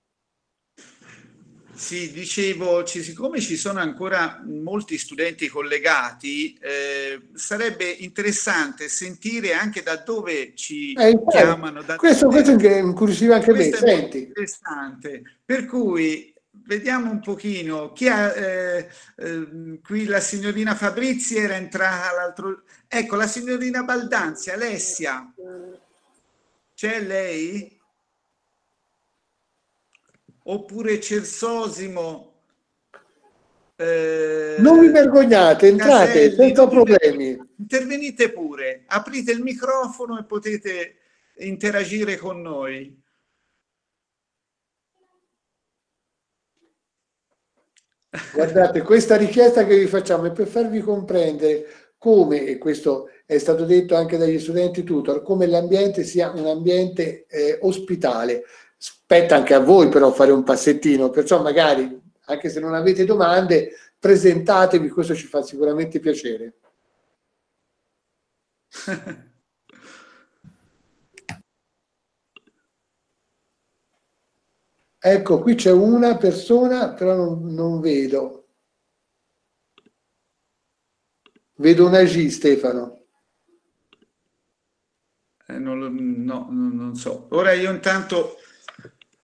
Sì, dicevo, ci, siccome ci sono ancora molti studenti collegati, eh, sarebbe interessante sentire anche da dove ci eh, chiamano. Da questo, questo incuriosiva anche me, senti. Interessante. Per cui vediamo un pochino. Chi ha, eh, eh, qui la signorina Fabrizi era entrata l'altro... Ecco, la signorina Baldanzi, Alessia. C'è lei? Oppure Cersosimo, eh, non vi vergognate, entrate Caselli, senza problemi, intervenite pure, aprite il microfono e potete interagire con noi. Guardate, questa richiesta che vi facciamo è per farvi comprendere come, e questo è stato detto anche dagli studenti tutor, come l'ambiente sia un ambiente eh, ospitale. Spetta anche a voi però fare un passettino, perciò magari, anche se non avete domande, presentatevi, questo ci fa sicuramente piacere. Ecco, qui c'è una persona, però non, non vedo. Vedo una G, Stefano. Eh, non, lo, no, non so. Ora io intanto